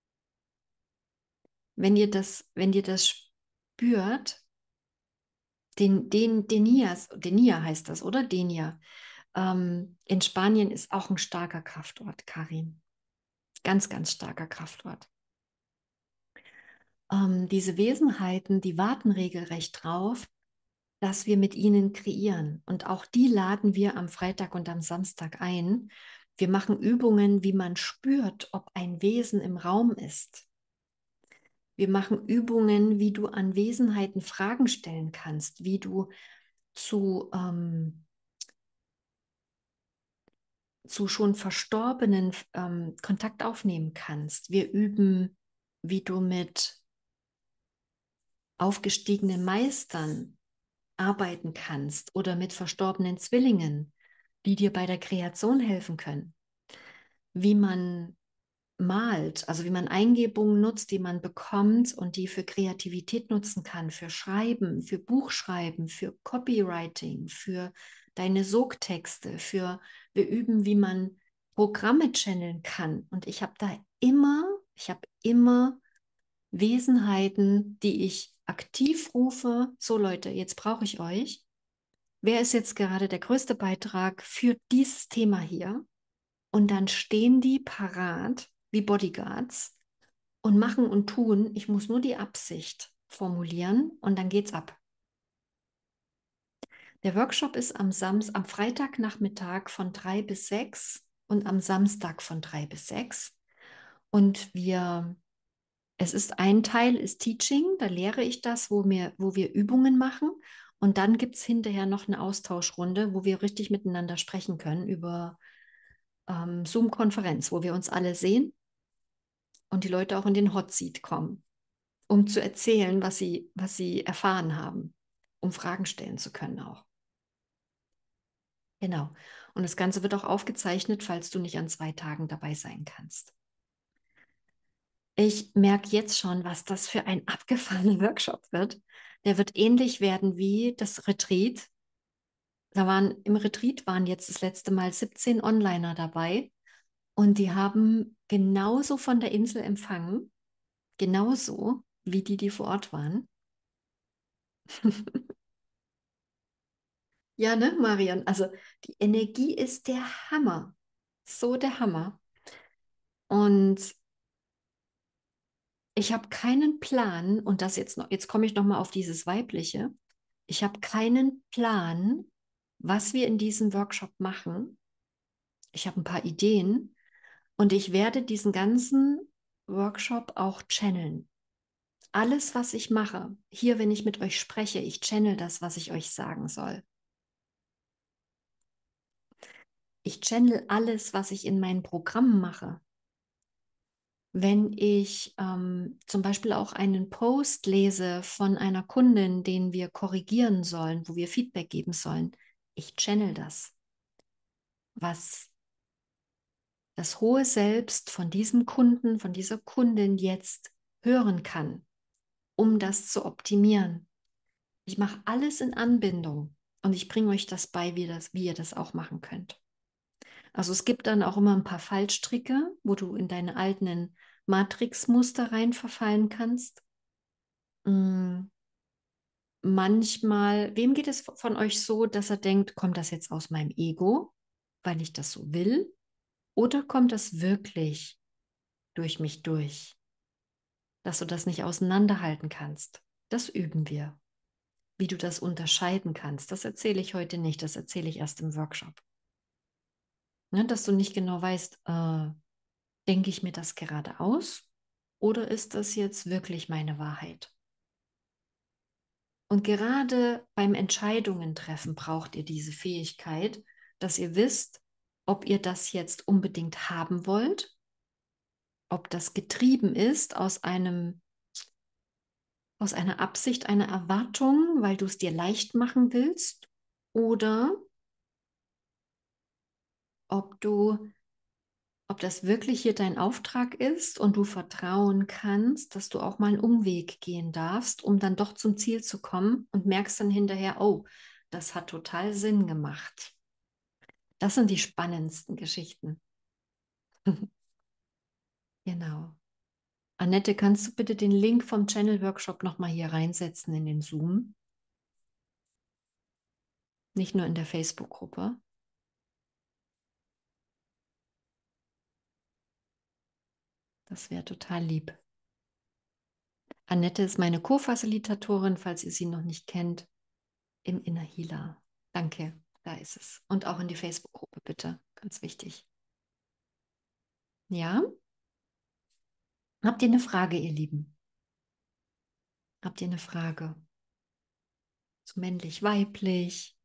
wenn ihr das, wenn ihr das spürt, den, den, Denias, Denia heißt das, oder? Denia. Ähm, in Spanien ist auch ein starker Kraftort, Karin. Ganz, ganz starker Kraftort. Ähm, diese Wesenheiten, die warten regelrecht drauf, dass wir mit ihnen kreieren. Und auch die laden wir am Freitag und am Samstag ein. Wir machen Übungen, wie man spürt, ob ein Wesen im Raum ist. Wir machen Übungen, wie du an Wesenheiten Fragen stellen kannst, wie du zu, ähm, zu schon Verstorbenen ähm, Kontakt aufnehmen kannst. Wir üben, wie du mit aufgestiegenen Meistern arbeiten kannst oder mit verstorbenen Zwillingen, die dir bei der Kreation helfen können. Wie man malt, also wie man Eingebungen nutzt, die man bekommt und die für Kreativität nutzen kann, für Schreiben, für Buchschreiben, für Copywriting, für deine Sogtexte, für wir üben, wie man Programme channeln kann. Und ich habe da immer, ich habe immer Wesenheiten, die ich aktiv rufe. So Leute, jetzt brauche ich euch. Wer ist jetzt gerade der größte Beitrag für dieses Thema hier? Und dann stehen die parat wie Bodyguards und machen und tun. Ich muss nur die Absicht formulieren und dann geht's ab. Der Workshop ist am Samstag, am Freitagnachmittag von drei bis sechs und am Samstag von drei bis sechs. Und wir, es ist ein Teil ist Teaching, da lehre ich das, wo wir, wo wir Übungen machen. Und dann gibt es hinterher noch eine Austauschrunde, wo wir richtig miteinander sprechen können über ähm, Zoom-Konferenz, wo wir uns alle sehen und die Leute auch in den Hot Seat kommen, um zu erzählen, was sie, was sie erfahren haben, um Fragen stellen zu können auch. Genau. Und das Ganze wird auch aufgezeichnet, falls du nicht an zwei Tagen dabei sein kannst. Ich merke jetzt schon, was das für ein abgefahrener Workshop wird. Der wird ähnlich werden wie das Retreat. Da waren im Retreat waren jetzt das letzte Mal siebzehn Onliner dabei und die haben genauso von der Insel empfangen, genauso wie die, die vor Ort waren. Ja, ne, Marian? Also die Energie ist der Hammer. So der Hammer. Und ich habe keinen Plan, und das jetzt noch, jetzt komme ich noch mal auf dieses Weibliche. Ich habe keinen Plan, was wir in diesem Workshop machen. Ich habe ein paar Ideen und ich werde diesen ganzen Workshop auch channeln. Alles, was ich mache, hier, wenn ich mit euch spreche, ich channel das, was ich euch sagen soll. Ich channel alles, was ich in meinen Programmen mache. Wenn ich ähm, zum Beispiel auch einen Post lese von einer Kundin, den wir korrigieren sollen, wo wir Feedback geben sollen, ich channel das, was das hohe Selbst von diesem Kunden, von dieser Kundin jetzt hören kann, um das zu optimieren. Ich mache alles in Anbindung und ich bringe euch das bei, wie, das, wie ihr das auch machen könnt. Also es gibt dann auch immer ein paar Fallstricke, wo du in deine alten Matrixmuster rein verfallen kannst. Mm, manchmal, wem geht es von euch so, dass er denkt, kommt das jetzt aus meinem Ego, weil ich das so will? Oder kommt das wirklich durch mich durch, dass du das nicht auseinanderhalten kannst? Das üben wir. Wie du das unterscheiden kannst, das erzähle ich heute nicht, das erzähle ich erst im Workshop. Ne, dass du nicht genau weißt, äh, denke ich mir das gerade aus oder ist das jetzt wirklich meine Wahrheit? Und gerade beim Entscheidungen treffen braucht ihr diese Fähigkeit, dass ihr wisst, ob ihr das jetzt unbedingt haben wollt, ob das getrieben ist aus einem, aus einer Absicht, einer Erwartung, weil du es dir leicht machen willst, oder ob du, ob das wirklich hier dein Auftrag ist und du vertrauen kannst, dass du auch mal einen Umweg gehen darfst, um dann doch zum Ziel zu kommen und merkst dann hinterher, oh, das hat total Sinn gemacht. Das sind die spannendsten Geschichten. Genau. Annette, kannst du bitte den Link vom Channel Workshop nochmal hier reinsetzen in den Zoom? Nicht nur in der Facebook-Gruppe. Das wäre total lieb. Annette ist meine Co-Facilitatorin, falls ihr sie noch nicht kennt, im Inner Healer. Danke, da ist es. Und auch in die Facebook-Gruppe bitte, ganz wichtig. Ja? Habt ihr eine Frage, ihr Lieben? Habt ihr eine Frage? Zu männlich, weiblich?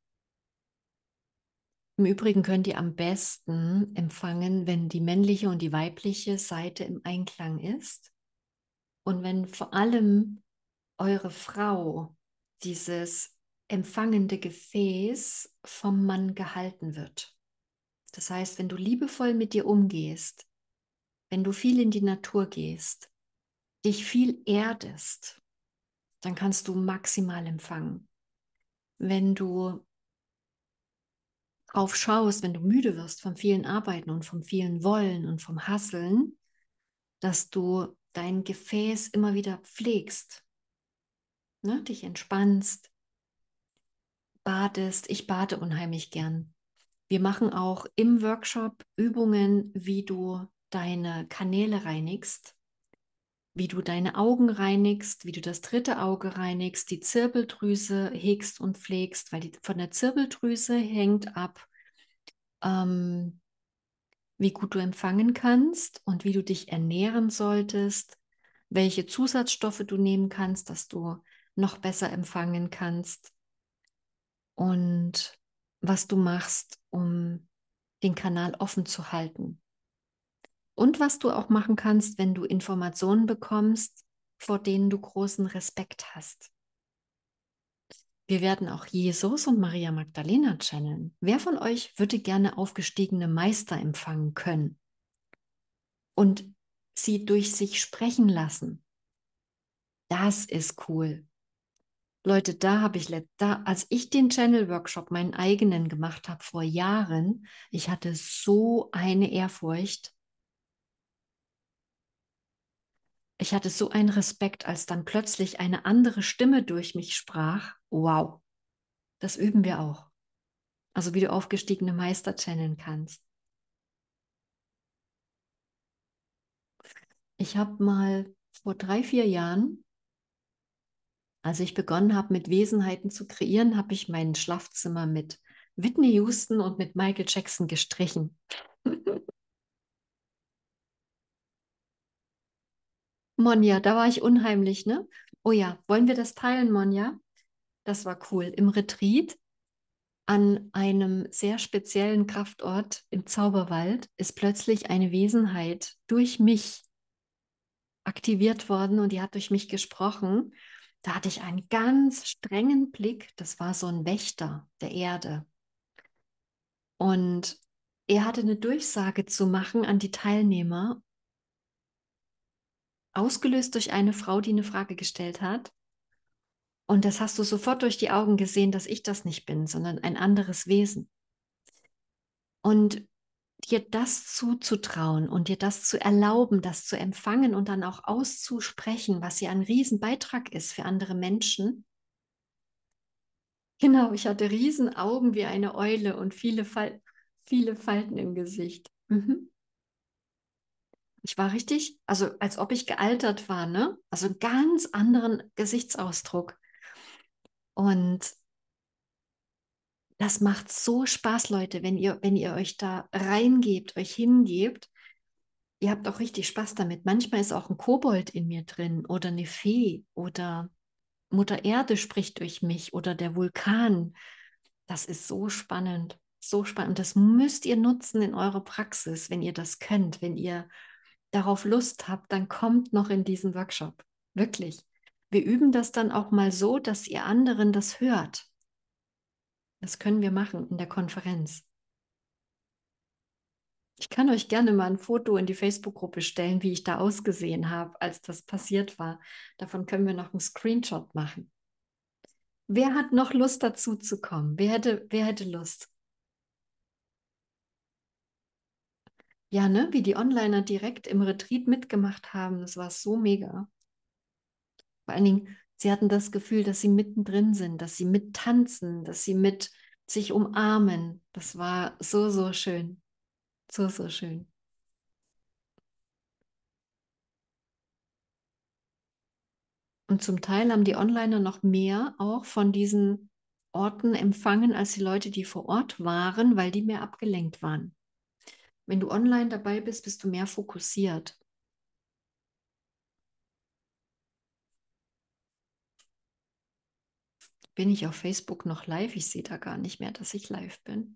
Im Übrigen könnt ihr am besten empfangen, wenn die männliche und die weibliche Seite im Einklang ist und wenn vor allem eure Frau, dieses empfangende Gefäß, vom Mann gehalten wird. Das heißt, wenn du liebevoll mit dir umgehst, wenn du viel in die Natur gehst, dich viel erdest, dann kannst du maximal empfangen. Wenn du drauf schaust, wenn du müde wirst vom vielen Arbeiten und vom vielen Wollen und vom Hasseln, dass du dein Gefäß immer wieder pflegst, ne? Dich entspannst, badest. Ich bade unheimlich gern. Wir machen auch im Workshop Übungen, wie du deine Kanäle reinigst, wie du deine Augen reinigst, wie du das dritte Auge reinigst, die Zirbeldrüse hegst und pflegst, weil die, von der Zirbeldrüse hängt ab, ähm, wie gut du empfangen kannst und wie du dich ernähren solltest, welche Zusatzstoffe du nehmen kannst, dass du noch besser empfangen kannst und was du machst, um den Kanal offen zu halten. Und was du auch machen kannst, wenn du Informationen bekommst, vor denen du großen Respekt hast. Wir werden auch Jesus und Maria Magdalena channeln. Wer von euch würde gerne aufgestiegene Meister empfangen können und sie durch sich sprechen lassen? Das ist cool. Leute, da habe ich, da, als ich den Channel-Workshop, meinen eigenen gemacht habe vor Jahren, ich hatte so eine Ehrfurcht. Ich hatte so einen Respekt, als dann plötzlich eine andere Stimme durch mich sprach. Wow, das üben wir auch. Also wie du aufgestiegene Meister channeln kannst. Ich habe mal vor drei, vier Jahren Als ich begonnen habe, mit Wesenheiten zu kreieren, habe ich mein Schlafzimmer mit Whitney Houston und mit Michael Jackson gestrichen. Monja, da war ich unheimlich, ne? Oh ja, wollen wir das teilen, Monja? Das war cool. Im Retreat an einem sehr speziellen Kraftort im Zauberwald ist plötzlich eine Wesenheit durch mich aktiviert worden und die hat durch mich gesprochen. Da hatte ich einen ganz strengen Blick. Das war so ein Wächter der Erde. Und er hatte eine Durchsage zu machen an die Teilnehmer, ausgelöst durch eine Frau, die eine Frage gestellt hat. Und das hast du sofort durch die Augen gesehen, dass ich das nicht bin, sondern ein anderes Wesen. Und dir das zuzutrauen und dir das zu erlauben, das zu empfangen und dann auch auszusprechen, was ja ein Riesenbeitrag ist für andere Menschen. Genau, ich hatte Riesenaugen wie eine Eule und viele, Fal viele Falten im Gesicht. Mhm. Ich war richtig, also als ob ich gealtert war, ne? Also einen ganz anderen Gesichtsausdruck. Und das macht so Spaß, Leute, wenn ihr, wenn ihr euch da reingebt, euch hingebt. Ihr habt auch richtig Spaß damit. Manchmal ist auch ein Kobold in mir drin oder eine Fee oder Mutter Erde spricht durch mich oder der Vulkan. Das ist so spannend, so spannend. Und das müsst ihr nutzen in eurer Praxis, wenn ihr das könnt. Wenn ihr darauf Lust habt, dann kommt noch in diesen Workshop. Wirklich. Wir üben das dann auch mal so, dass ihr anderen das hört. Das können wir machen in der Konferenz. Ich kann euch gerne mal ein Foto in die Facebook-Gruppe stellen, wie ich da ausgesehen habe, als das passiert war. Davon können wir noch einen Screenshot machen. Wer hat noch Lust dazu zu kommen? Wer hätte, wer hätte Lust? Ja, ne? Wie die Onliner direkt im Retreat mitgemacht haben, das war so mega. Vor allen Dingen, sie hatten das Gefühl, dass sie mittendrin sind, dass sie mittanzen, dass sie mit sich umarmen. Das war so, so schön. So, so schön. Und zum Teil haben die Onliner noch mehr auch von diesen Orten empfangen als die Leute, die vor Ort waren, weil die mehr abgelenkt waren. Wenn du online dabei bist, bist du mehr fokussiert. Bin ich auf Facebook noch live? Ich sehe da gar nicht mehr, dass ich live bin.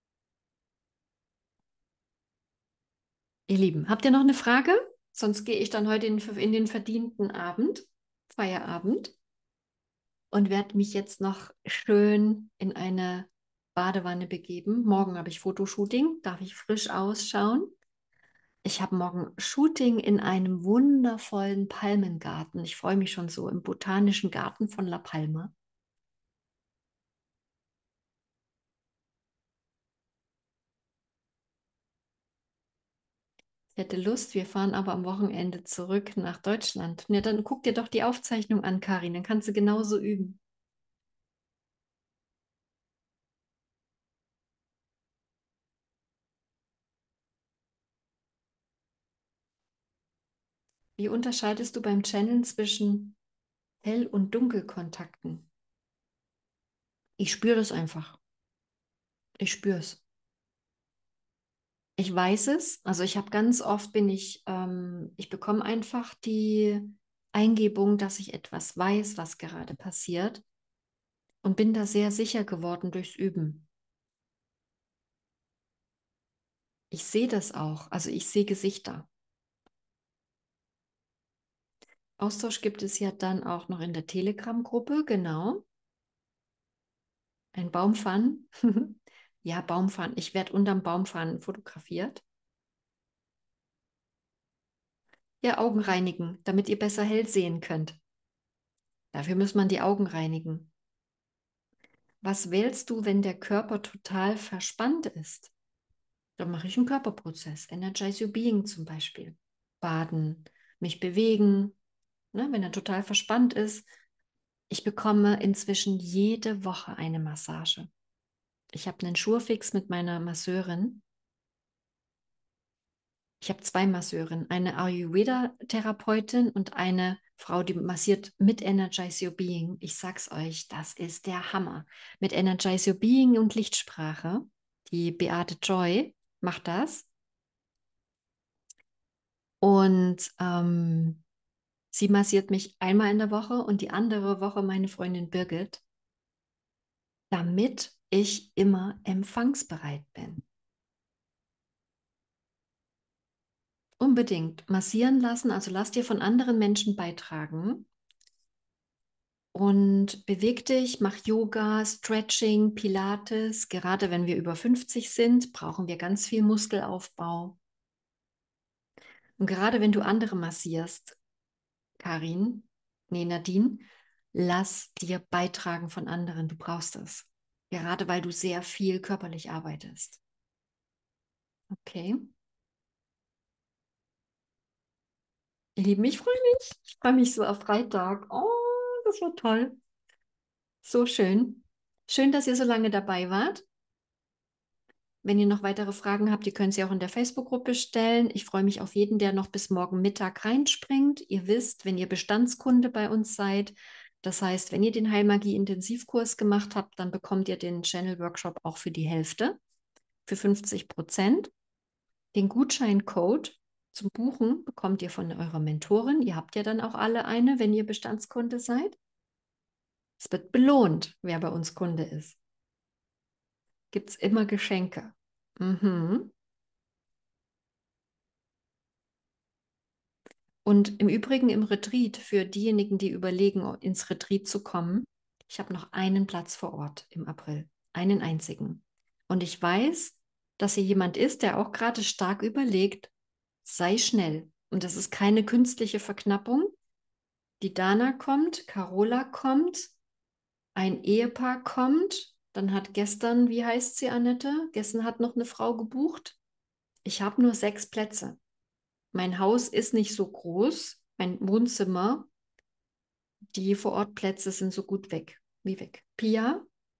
Ihr Lieben, habt ihr noch eine Frage? Sonst gehe ich dann heute in, in den verdienten Abend, Feierabend, und werde mich jetzt noch schön in eine Badewanne begeben. Morgen habe ich Fotoshooting, darf ich frisch ausschauen. Ich habe morgen Shooting in einem wundervollen Palmengarten. Ich freue mich schon so im Botanischen Garten von La Palma. Ich hätte Lust, wir fahren aber am Wochenende zurück nach Deutschland. Ja, dann guck dir doch die Aufzeichnung an, Karin, dann kannst du genauso üben. Wie unterscheidest du beim Channeln zwischen Hell- und Dunkelkontakten? Ich spüre es einfach. Ich spüre es. Ich weiß es. Also ich habe ganz oft bin ich, ähm, ich bekomme einfach die Eingebung, dass ich etwas weiß, was gerade passiert und bin da sehr sicher geworden durchs Üben. Ich sehe das auch. Also ich sehe Gesichter. Austausch gibt es ja dann auch noch in der Telegram-Gruppe, genau. Ein Baumfan. Ja, Baumfan. Ich werde unterm Baumfan fotografiert. Ja, Augen reinigen, damit ihr besser hell sehen könnt. Dafür muss man die Augen reinigen. Was wählst du, wenn der Körper total verspannt ist? Dann mache ich einen Körperprozess. Energize Your Being zum Beispiel. Baden, mich bewegen, ne, wenn er total verspannt ist. Ich bekomme inzwischen jede Woche eine Massage. Ich habe einen Schurfix mit meiner Masseurin. Ich habe zwei Masseurinnen, eine Ayurveda-Therapeutin und eine Frau, die massiert mit Energize Your Being. Ich sag's euch, das ist der Hammer. Mit Energize Your Being und Lichtsprache. Die Beate Joy macht das. Und ähm, sie massiert mich einmal in der Woche und die andere Woche meine Freundin Birgit, damit ich immer empfangsbereit bin. Unbedingt massieren lassen, also lass dir von anderen Menschen beitragen und beweg dich, mach Yoga, Stretching, Pilates. Gerade wenn wir über fünfzig sind, brauchen wir ganz viel Muskelaufbau. Und gerade wenn du andere massierst, Karin, nee, Nadine, lass dir beitragen von anderen. Du brauchst es. Gerade weil du sehr viel körperlich arbeitest. Okay. Ihr Lieben, ich freue mich. Ich freue mich so auf Freitag. Oh, das war toll. So schön. Schön, dass ihr so lange dabei wart. Wenn ihr noch weitere Fragen habt, ihr könnt sie auch in der Facebook-Gruppe stellen. Ich freue mich auf jeden, der noch bis morgen Mittag reinspringt. Ihr wisst, wenn ihr Bestandskunde bei uns seid, das heißt, wenn ihr den Heilmagie-Intensivkurs gemacht habt, dann bekommt ihr den Channel-Workshop auch für die Hälfte, für fünfzig Prozent. Den Gutscheincode zum Buchen bekommt ihr von eurer Mentorin. Ihr habt ja dann auch alle eine, wenn ihr Bestandskunde seid. Es wird belohnt, wer bei uns Kunde ist. Gibt es immer Geschenke. Mhm. Und im Übrigen im Retreat, für diejenigen, die überlegen, ins Retreat zu kommen, ich habe noch einen Platz vor Ort im April, einen einzigen. Und ich weiß, dass hier jemand ist, der auch gerade stark überlegt, sei schnell. Und das ist keine künstliche Verknappung. Die Dana kommt, Carola kommt, ein Ehepaar kommt, dann hat gestern, wie heißt sie, Annette? Gestern hat noch eine Frau gebucht. Ich habe nur sechs Plätze. Mein Haus ist nicht so groß, mein Wohnzimmer, die Vorortplätze sind so gut weg, wie weg. Pia,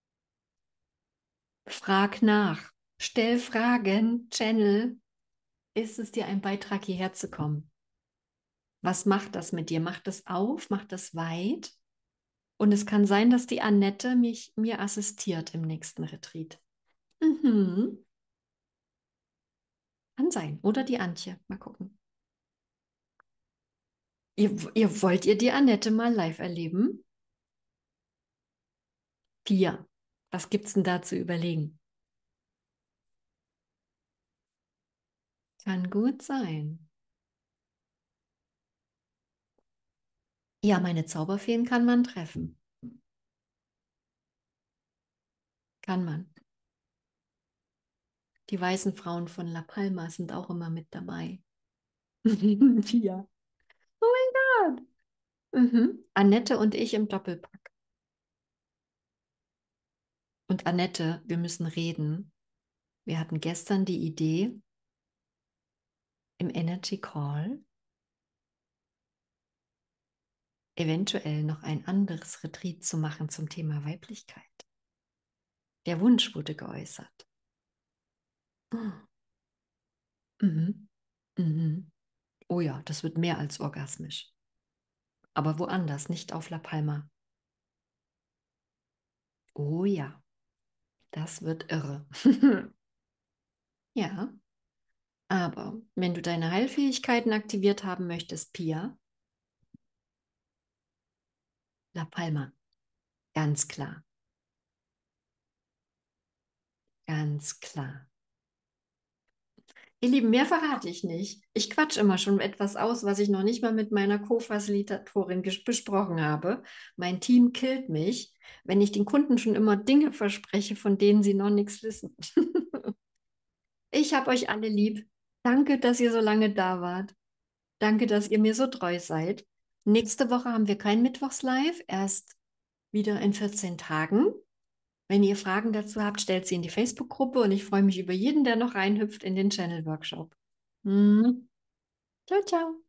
frag nach, stell Fragen, Channel. Ist es dir ein Beitrag, hierher zu kommen? Was macht das mit dir? Macht das auf? Macht das weit? Und es kann sein, dass die Annette mich, mir assistiert im nächsten Retreat. Mhm. Kann sein. Oder die Antje. Mal gucken. Ihr, ihr wollt ihr die Annette mal live erleben? Pia, was gibt's denn da zu überlegen? Kann gut sein. Ja, meine Zauberfeen kann man treffen. Kann man. Die weißen Frauen von La Palma sind auch immer mit dabei. Pia. Oh mein Gott. Mhm. Annette und ich im Doppelpack. Und Annette, wir müssen reden. Wir hatten gestern die Idee im Energy Call, eventuell noch ein anderes Retreat zu machen zum Thema Weiblichkeit. Der Wunsch wurde geäußert. Oh. Mhm. Mhm. Oh ja, das wird mehr als orgasmisch. Aber woanders, nicht auf La Palma. Oh ja, das wird irre. Ja, aber wenn du deine Heilfähigkeiten aktiviert haben möchtest, Pia, La Palma, ganz klar, ganz klar. Ihr Lieben, mehr verrate ich nicht. Ich quatsch immer schon etwas aus, was ich noch nicht mal mit meiner Co-Facilitatorin besprochen habe. Mein Team killt mich, wenn ich den Kunden schon immer Dinge verspreche, von denen sie noch nichts wissen. Ich habe euch alle lieb. Danke, dass ihr so lange da wart. Danke, dass ihr mir so treu seid. Nächste Woche haben wir kein Mittwochs-Live, erst wieder in vierzehn Tagen. Wenn ihr Fragen dazu habt, stellt sie in die Facebook-Gruppe und ich freue mich über jeden, der noch reinhüpft in den Channel-Workshop. Mhm. Ciao, ciao.